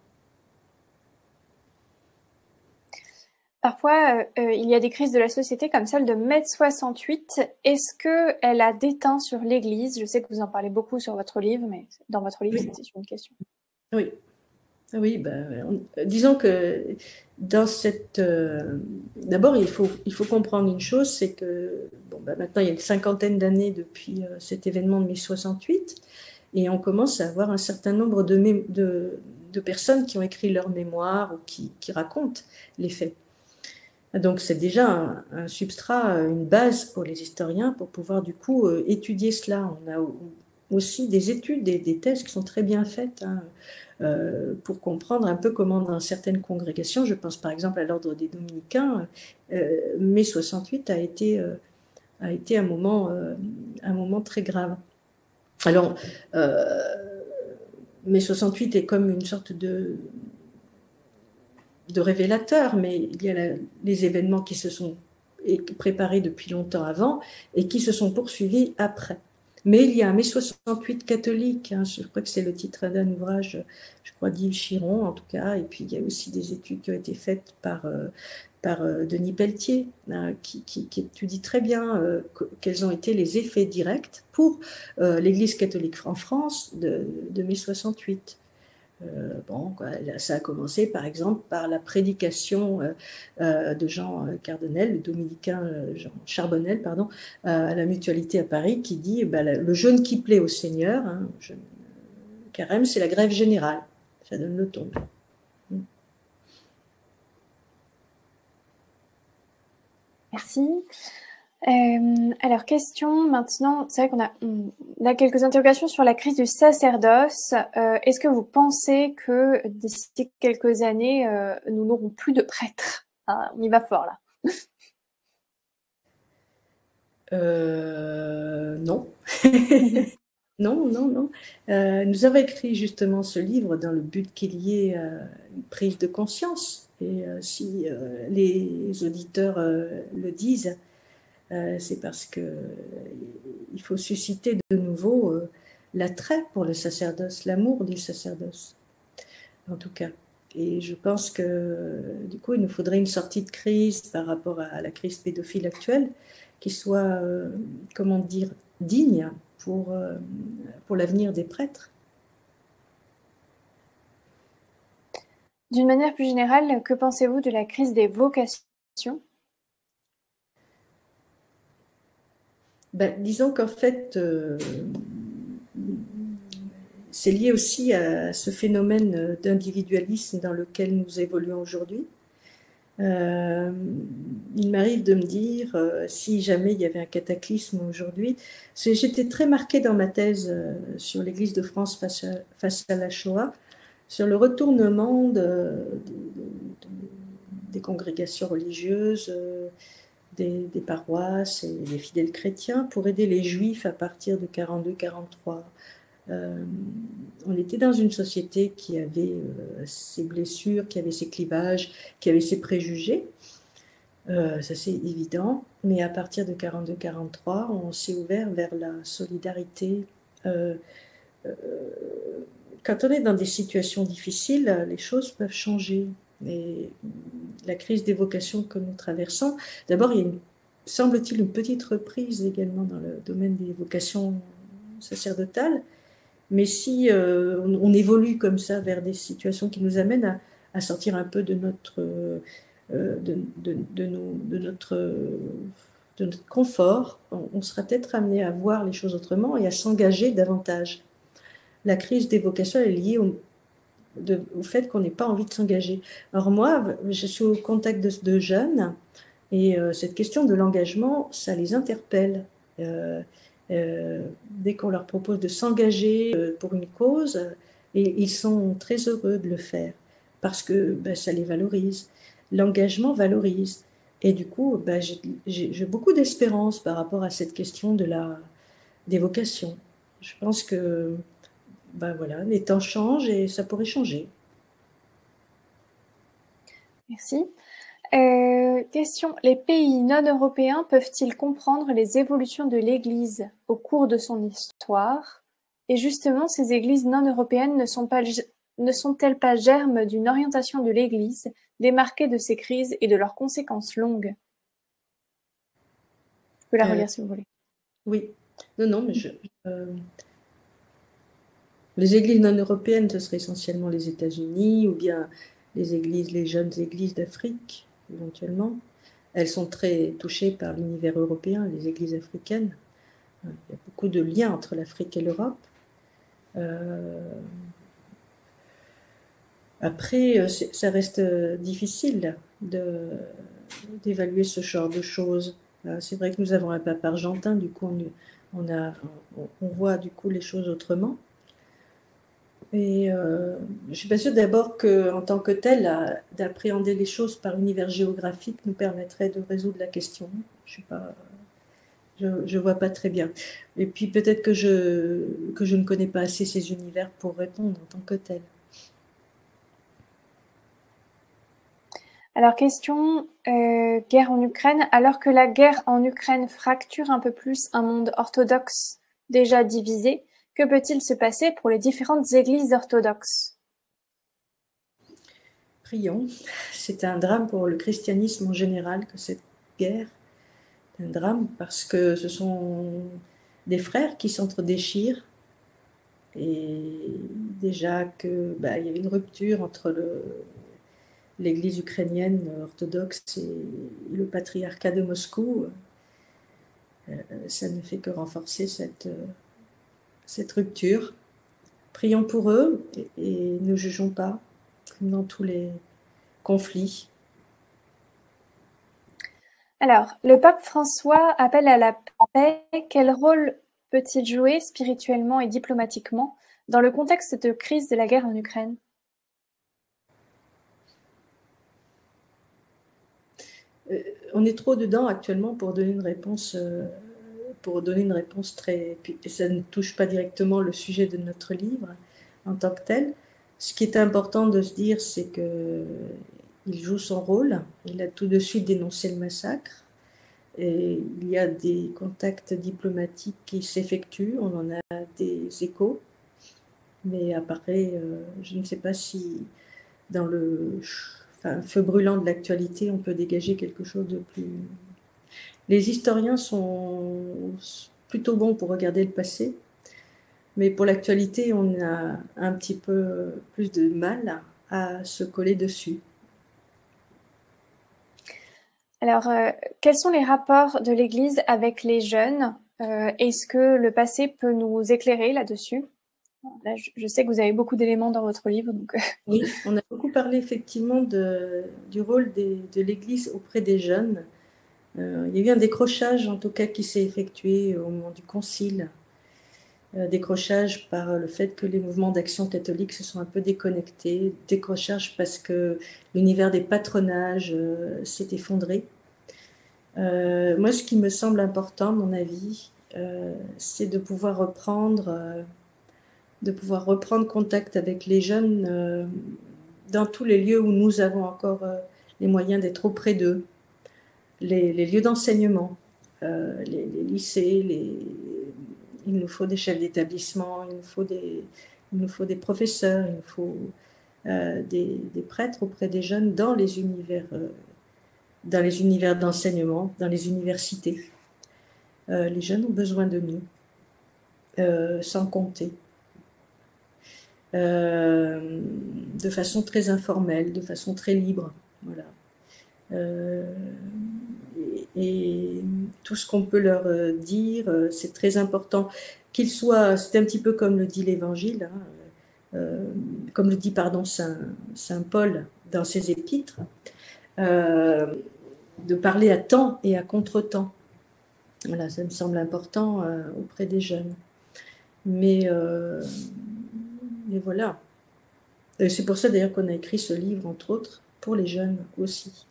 Parfois, il y a des crises de la société comme celle de mai 68. Est-ce qu'elle a déteint sur l'Église? Je sais que vous en parlez beaucoup sur votre livre, mais dans votre livre, c'était une question. Oui. Oui, disons que dans cette... D'abord, il faut comprendre une chose, c'est que maintenant, il y a une cinquantaine d'années depuis cet événement de mai 68, et on commence à avoir un certain nombre de personnes qui ont écrit leurs mémoires ou qui racontent les faits. Donc, c'est déjà un substrat, une base pour les historiens pour pouvoir, du coup, étudier cela. aussi des études, des thèses qui sont très bien faites, hein, pour comprendre un peu comment dans certaines congrégations, je pense par exemple à l'ordre des Dominicains, mai 68 a été un moment très grave. Alors, mai 68 est comme une sorte de révélateur, mais il y a les événements qui se sont préparés depuis longtemps avant et qui se sont poursuivis après. Mais il y a un mai 68 catholique, hein, je crois que c'est le titre d'un ouvrage, je crois d'Yves Chiron en tout cas, et puis il y a aussi des études qui ont été faites par Denis Pelletier, hein, qui étudie très bien quels ont été les effets directs pour l'Église catholique en France de mai 68. Bon, ça a commencé par exemple par la prédication de Jean Cardonnel, le dominicain Jean Charbonnel, pardon, à la Mutualité à Paris, qui dit le jeûne qui plaît au Seigneur, hein, carême, c'est la grève générale. Ça donne le ton. Merci. Alors, question maintenant, c'est vrai qu'on a quelques interrogations sur la crise du sacerdoce. Est-ce que vous pensez que d'ici quelques années, nous n'aurons plus de prêtres? On y va fort là. Non. Non, non, non. Nous avons écrit justement ce livre dans le but qu'il y ait une prise de conscience. Et si les auditeurs le disent, c'est parce que il faut susciter de nouveau l'attrait pour le sacerdoce, l'amour du sacerdoce, en tout cas. Et je pense que du coup, il nous faudrait une sortie de crise par rapport à la crise pédophile actuelle qui soit, comment dire, digne pour l'avenir des prêtres. D'une manière plus générale, que pensez-vous de la crise des vocations? Disons qu'en fait, c'est lié aussi à ce phénomène d'individualisme dans lequel nous évoluons aujourd'hui. Il m'arrive de me dire, si jamais il y avait un cataclysme aujourd'hui, j'étais très marquée dans ma thèse sur l'Église de France face à la Shoah, sur le retournement des congrégations religieuses, des paroisses et des fidèles chrétiens pour aider les Juifs à partir de 42-43. On était dans une société qui avait ses blessures, qui avait ses clivages, qui avait ses préjugés. Ça c'est évident. Mais à partir de 42-43, on s'est ouvert vers la solidarité. Quand on est dans des situations difficiles, les choses peuvent changer. Et la crise des vocations que nous traversons, d'abord, il y a semble-t-il une petite reprise également dans le domaine des vocations sacerdotales. Mais si on évolue comme ça vers des situations qui nous amènent à sortir un peu de notre, de notre confort, on sera peut-être amené à voir les choses autrement et à s'engager davantage. La crise des vocations est liée au fait qu'on n'ait pas envie de s'engager. Alors moi, je suis au contact de jeunes et cette question de l'engagement, ça les interpelle. Dès qu'on leur propose de s'engager pour une cause, et ils sont très heureux de le faire parce que ça les valorise. L'engagement valorise. Et du coup, j'ai beaucoup d'espérance par rapport à cette question des vocations. Je pense que voilà, les temps changent et ça pourrait changer. Merci. Question. Les pays non-européens peuvent-ils comprendre les évolutions de l'Église au cours de son histoire? Et justement, ces églises non-européennes ne sont-elles pas germes d'une orientation de l'Église démarquée de ces crises et de leurs conséquences longues? Je peux la relire si vous voulez. Oui. Non, mais les églises non-européennes, ce serait essentiellement les États-Unis ou bien les jeunes églises d'Afrique, éventuellement. Elles sont très touchées par l'univers européen, les églises africaines. Il y a beaucoup de liens entre l'Afrique et l'Europe. Après, ça reste difficile d'évaluer ce genre de choses. C'est vrai que nous avons un pape argentin, du coup on voit du coup les choses autrement. Et je ne suis pas sûre d'abord qu'en tant que tel, d'appréhender les choses par univers géographique nous permettrait de résoudre la question. Je ne vois pas très bien. Et puis peut-être que je ne connais pas assez ces univers pour répondre en tant que tel. Alors, question guerre en Ukraine. Alors que la guerre en Ukraine fracture un peu plus un monde orthodoxe déjà divisé, que peut-il se passer pour les différentes églises orthodoxes? Prions. C'est un drame pour le christianisme en général que cette guerre est un drame parce que ce sont des frères qui s'entre-déchirent. Et déjà qu'il y avait une rupture entre l'Église ukrainienne orthodoxe et le patriarcat de Moscou, ça ne fait que renforcer cette rupture. Prions pour eux et ne jugeons pas, comme dans tous les conflits. Alors, le pape François appelle à la paix. Quel rôle peut-il jouer spirituellement et diplomatiquement dans le contexte de crise de la guerre en Ukraine? On est trop dedans actuellement pour donner une réponse très... Et ça ne touche pas directement le sujet de notre livre en tant que tel. Ce qui est important de se dire, c'est qu'il joue son rôle. Il a tout de suite dénoncé le massacre. Et il y a des contacts diplomatiques qui s'effectuent. On en a des échos. Mais après, je ne sais pas si dans le feu brûlant de l'actualité, on peut dégager quelque chose de plus... Les historiens sont plutôt bons pour regarder le passé, mais pour l'actualité, on a un petit peu plus de mal à se coller dessus. Alors, quels sont les rapports de l'Église avec les jeunes? Est-ce que le passé peut nous éclairer là-dessus? Là, je sais que vous avez beaucoup d'éléments dans votre livre, donc... Oui, on a beaucoup parlé effectivement du rôle de l'Église auprès des jeunes. Il y a eu un décrochage, en tout cas, qui s'est effectué au moment du Concile. Décrochage par le fait que les mouvements d'action catholique se sont un peu déconnectés. Décrochage parce que l'univers des patronages s'est effondré. Moi, ce qui me semble important, à mon avis, c'est de pouvoir reprendre contact avec les jeunes dans tous les lieux où nous avons encore les moyens d'être auprès d'eux, les lieux d'enseignement, les lycées, il nous faut des chefs d'établissement, il nous faut des professeurs, il nous faut des prêtres auprès des jeunes dans les univers d'enseignement, dans les universités. Les jeunes ont besoin de nous, sans compter. De façon très informelle, de façon très libre. Voilà. Et tout ce qu'on peut leur dire, c'est très important. Qu'ils soient, c'est un petit peu comme le dit l'Évangile, hein, comme le dit Saint Paul dans ses épîtres, de parler à temps et à contre-temps. Voilà, ça me semble important auprès des jeunes. Mais voilà. C'est pour ça d'ailleurs qu'on a écrit ce livre, entre autres, pour les jeunes aussi.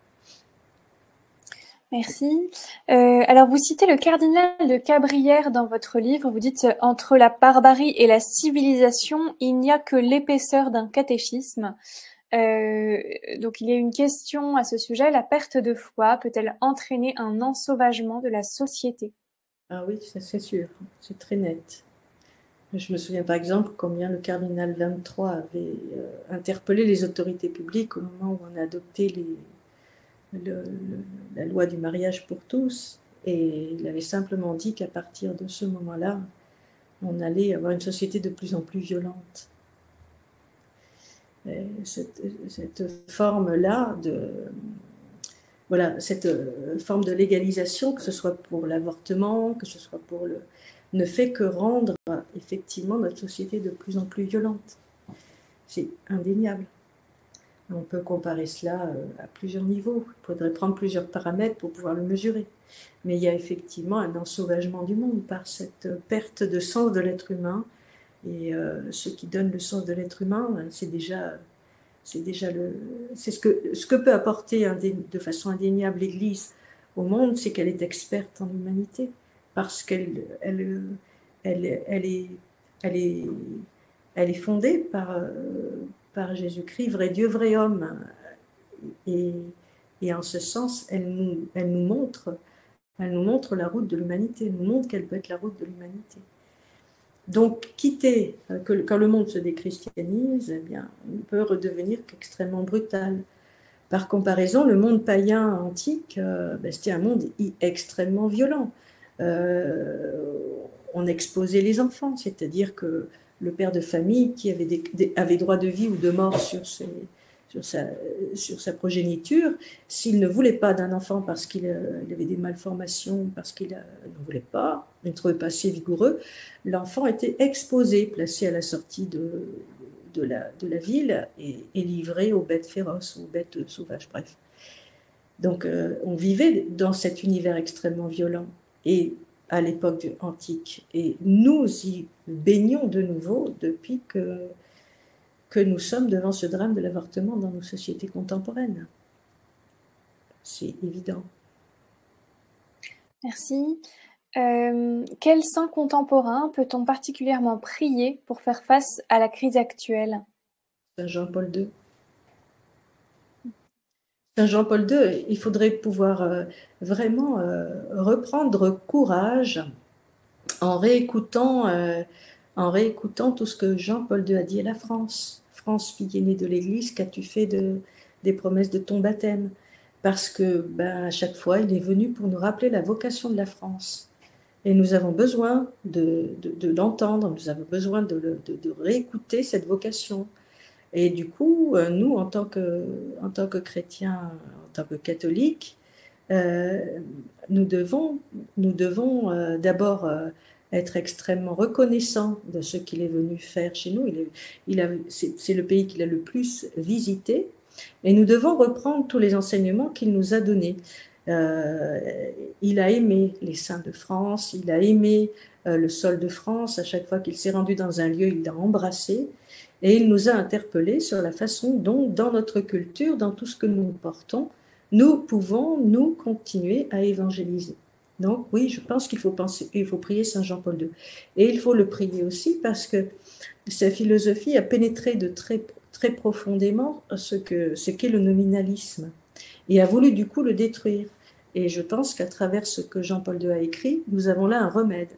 Merci. Alors, vous citez le cardinal de Cabrières dans votre livre. Vous dites « Entre la barbarie et la civilisation, il n'y a que l'épaisseur d'un catéchisme ». Donc, il y a une question à ce sujet. La perte de foi peut-elle entraîner un ensauvagement de la société? Ah oui, ça c'est sûr, c'est très net. Je me souviens par exemple combien le cardinal 23 avait interpellé les autorités publiques au moment où on a adopté la loi du mariage pour tous. Et il avait simplement dit qu'à partir de ce moment-là, on allait avoir une société de plus en plus violente. Et cette forme-là cette forme de légalisation, que ce soit pour l'avortement, que ce soit pour ne fait que rendre effectivement notre société de plus en plus violente. C'est indéniable. On peut comparer cela à plusieurs niveaux. Il faudrait prendre plusieurs paramètres pour pouvoir le mesurer. Mais il y a effectivement un ensauvagement du monde par cette perte de sens de l'être humain. Et ce qui donne le sens de l'être humain, c'est ce que peut apporter de façon indéniable l'Église au monde, c'est qu'elle est experte en humanité, parce elle est, elle est fondée par Jésus-Christ, vrai Dieu, vrai homme. Et, et en ce sens, elle nous montre la route de l'humanité, elle nous montre quelle peut être la route de l'humanité. Donc, quand le monde se déchristianise, eh bien, on peut redevenir extrêmement brutal. Par comparaison, le monde païen antique, c'était un monde extrêmement violent. Euh, on exposait les enfants, c'est-à-dire que le père de famille qui avait droit de vie ou de mort sur sa progéniture, s'il ne voulait pas d'un enfant parce qu'il avait des malformations, parce qu'il ne voulait pas, il ne trouvait pas assez vigoureux, l'enfant était exposé, placé à la sortie de la ville et livré aux bêtes féroces, aux bêtes sauvages, bref. Donc on vivait dans cet univers extrêmement violent et à l'époque antique. Et nous y baignons de nouveau depuis que nous sommes devant ce drame de l'avortement dans nos sociétés contemporaines. C'est évident. Merci. Quel saint contemporain peut-on particulièrement prier pour faire face à la crise actuelle? Saint Jean-Paul II. Saint Jean-Paul II, il faudrait pouvoir vraiment reprendre courage en réécoutant tout ce que Jean-Paul II a dit à la France. France, fille aînée de l'Église, qu'as-tu fait des promesses de ton baptême? Parce que à chaque fois, il est venu pour nous rappeler la vocation de la France. Et nous avons besoin de l'entendre, nous avons besoin de réécouter cette vocation. Et du coup, nous, en tant que chrétiens, en tant que catholiques, euh, nous devons d'abord être extrêmement reconnaissants de ce qu'il est venu faire chez nous. C'est le pays qu'il a le plus visité. Et nous devons reprendre tous les enseignements qu'il nous a donnés. Euh, il a aimé les saints de France, il a aimé le sol de France. À chaque fois qu'il s'est rendu dans un lieu, il l'a embrassé. Et il nous a interpellés sur la façon dont, dans notre culture, dans tout ce que nous portons, nous pouvons, nous, continuer à évangéliser. Donc oui, je pense qu'il faut prier Saint Jean-Paul II. Et il faut le prier aussi parce que sa philosophie a pénétré de très, très profondément ce qu'est le nominalisme et a voulu du coup le détruire. Et je pense qu'à travers ce que Jean-Paul II a écrit, nous avons là un remède.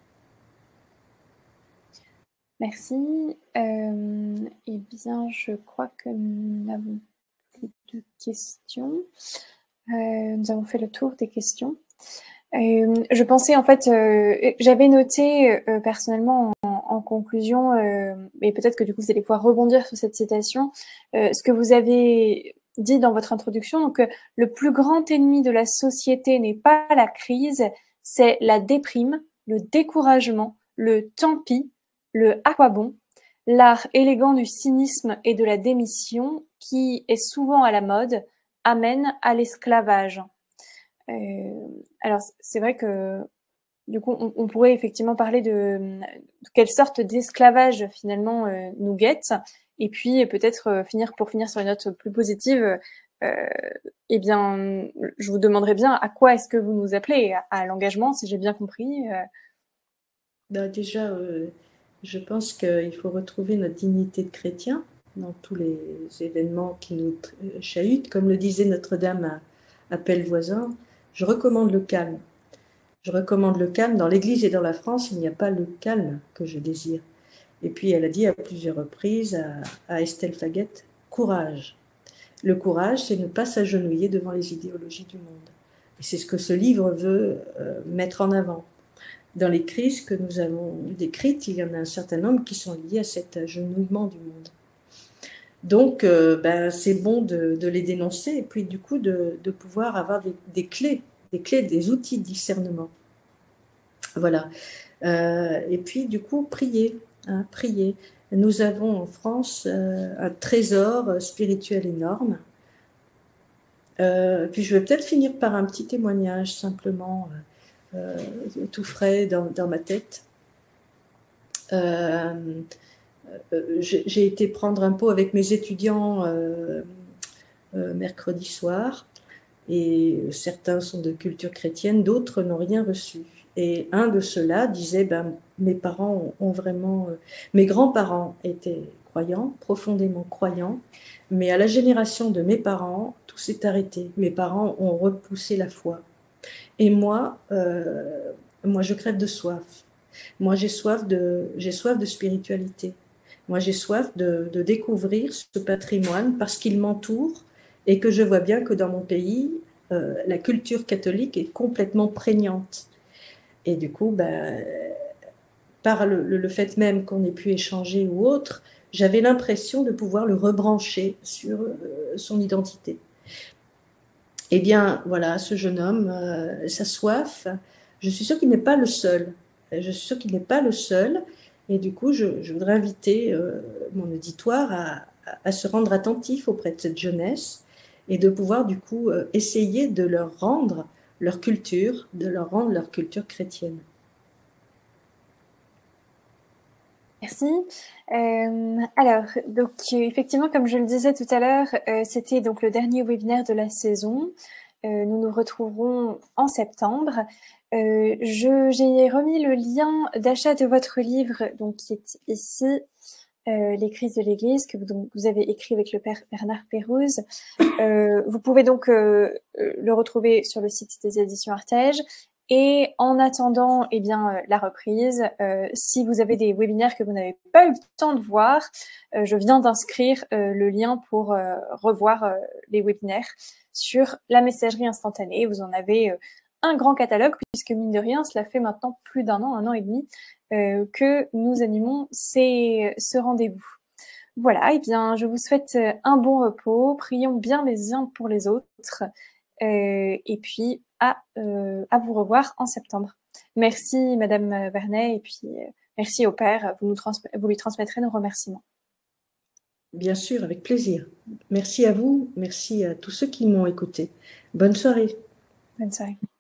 Merci. Eh bien, je crois que nous n'avons plus de questions. Nous avons fait le tour des questions. Je pensais en fait, j'avais noté personnellement en conclusion, et peut-être que du coup vous allez pouvoir rebondir sur cette citation, ce que vous avez dit dans votre introduction, donc le plus grand ennemi de la société n'est pas la crise, c'est la déprime, le découragement, le tant pis, le à quoi bon, l'art élégant du cynisme et de la démission qui est souvent à la mode, amène à l'esclavage. Alors c'est vrai que du coup on pourrait effectivement parler de quelle sorte d'esclavage finalement nous guette, et puis peut-être finir sur une note plus positive. Eh bien, je vous demanderai bien à quoi est-ce que vous nous appelez, à l'engagement, si j'ai bien compris. Déjà, je pense qu'il faut retrouver notre dignité de chrétien dans tous les événements qui nous chahutent. Comme le disait Notre-Dame à Pellevoisin, je recommande le calme. Je recommande le calme. Dans l'Église et dans la France, il n'y a pas le calme que je désire. Et puis, elle a dit à plusieurs reprises à Estelle Faguette, courage. Le courage, c'est ne pas s'agenouiller devant les idéologies du monde. Et c'est ce que ce livre veut mettre en avant. Dans les crises que nous avons décrites, il y en a un certain nombre qui sont liés à cet agenouillement du monde. Donc, c'est bon de les dénoncer et puis du coup de pouvoir avoir des clés, des outils de discernement. Voilà. Et puis du coup, prier. hein, prier. Nous avons en France un trésor spirituel énorme. Puis je vais peut-être finir par un petit témoignage simplement, tout frais dans ma tête. J'ai été prendre un pot avec mes étudiants mercredi soir, et certains sont de culture chrétienne, d'autres n'ont rien reçu. Et un de ceux-là disait, ben, mes parents ont vraiment... mes grands-parents étaient croyants, profondément croyants, mais à la génération de mes parents, tout s'est arrêté. Mes parents ont repoussé la foi. Et moi, je crève de soif. Moi, j'ai soif de spiritualité. Moi, j'ai soif de découvrir ce patrimoine parce qu'il m'entoure et que je vois bien que dans mon pays, la culture catholique est complètement prégnante. Et du coup, ben, par le fait même qu'on ait pu échanger ou autre, j'avais l'impression de pouvoir le rebrancher sur son identité. Eh bien, voilà, ce jeune homme, sa soif, je suis sûre qu'il n'est pas le seul. Je suis sûre qu'il n'est pas le seul. Et du coup, je voudrais inviter mon auditoire à se rendre attentif auprès de cette jeunesse et de pouvoir, du coup, essayer de leur rendre leur culture, de leur rendre leur culture chrétienne. Merci. Alors, donc effectivement, comme je le disais tout à l'heure, c'était donc le dernier webinaire de la saison. Nous nous retrouverons en septembre. J'ai remis le lien d'achat de votre livre, donc qui est ici, Les crises de l'Église, que vous avez écrit avec le père Bernard Pérouse. Vous pouvez donc le retrouver sur le site des éditions Artege. Et en attendant, eh bien, la reprise, si vous avez des webinaires que vous n'avez pas eu le temps de voir, je viens d'inscrire le lien pour revoir les webinaires sur la messagerie instantanée. Vous en avez un grand catalogue, puisque mine de rien, cela fait maintenant plus d'un an et demi, que nous animons ce rendez-vous. Voilà, eh bien, je vous souhaite un bon repos. Prions bien les uns pour les autres. Et puis, à vous revoir en septembre. Merci, Madame Vernet, et puis merci au père. Vous lui transmettrez nos remerciements. Bien sûr, avec plaisir. Merci à vous, merci à tous ceux qui m'ont écouté. Bonne soirée. Bonne soirée.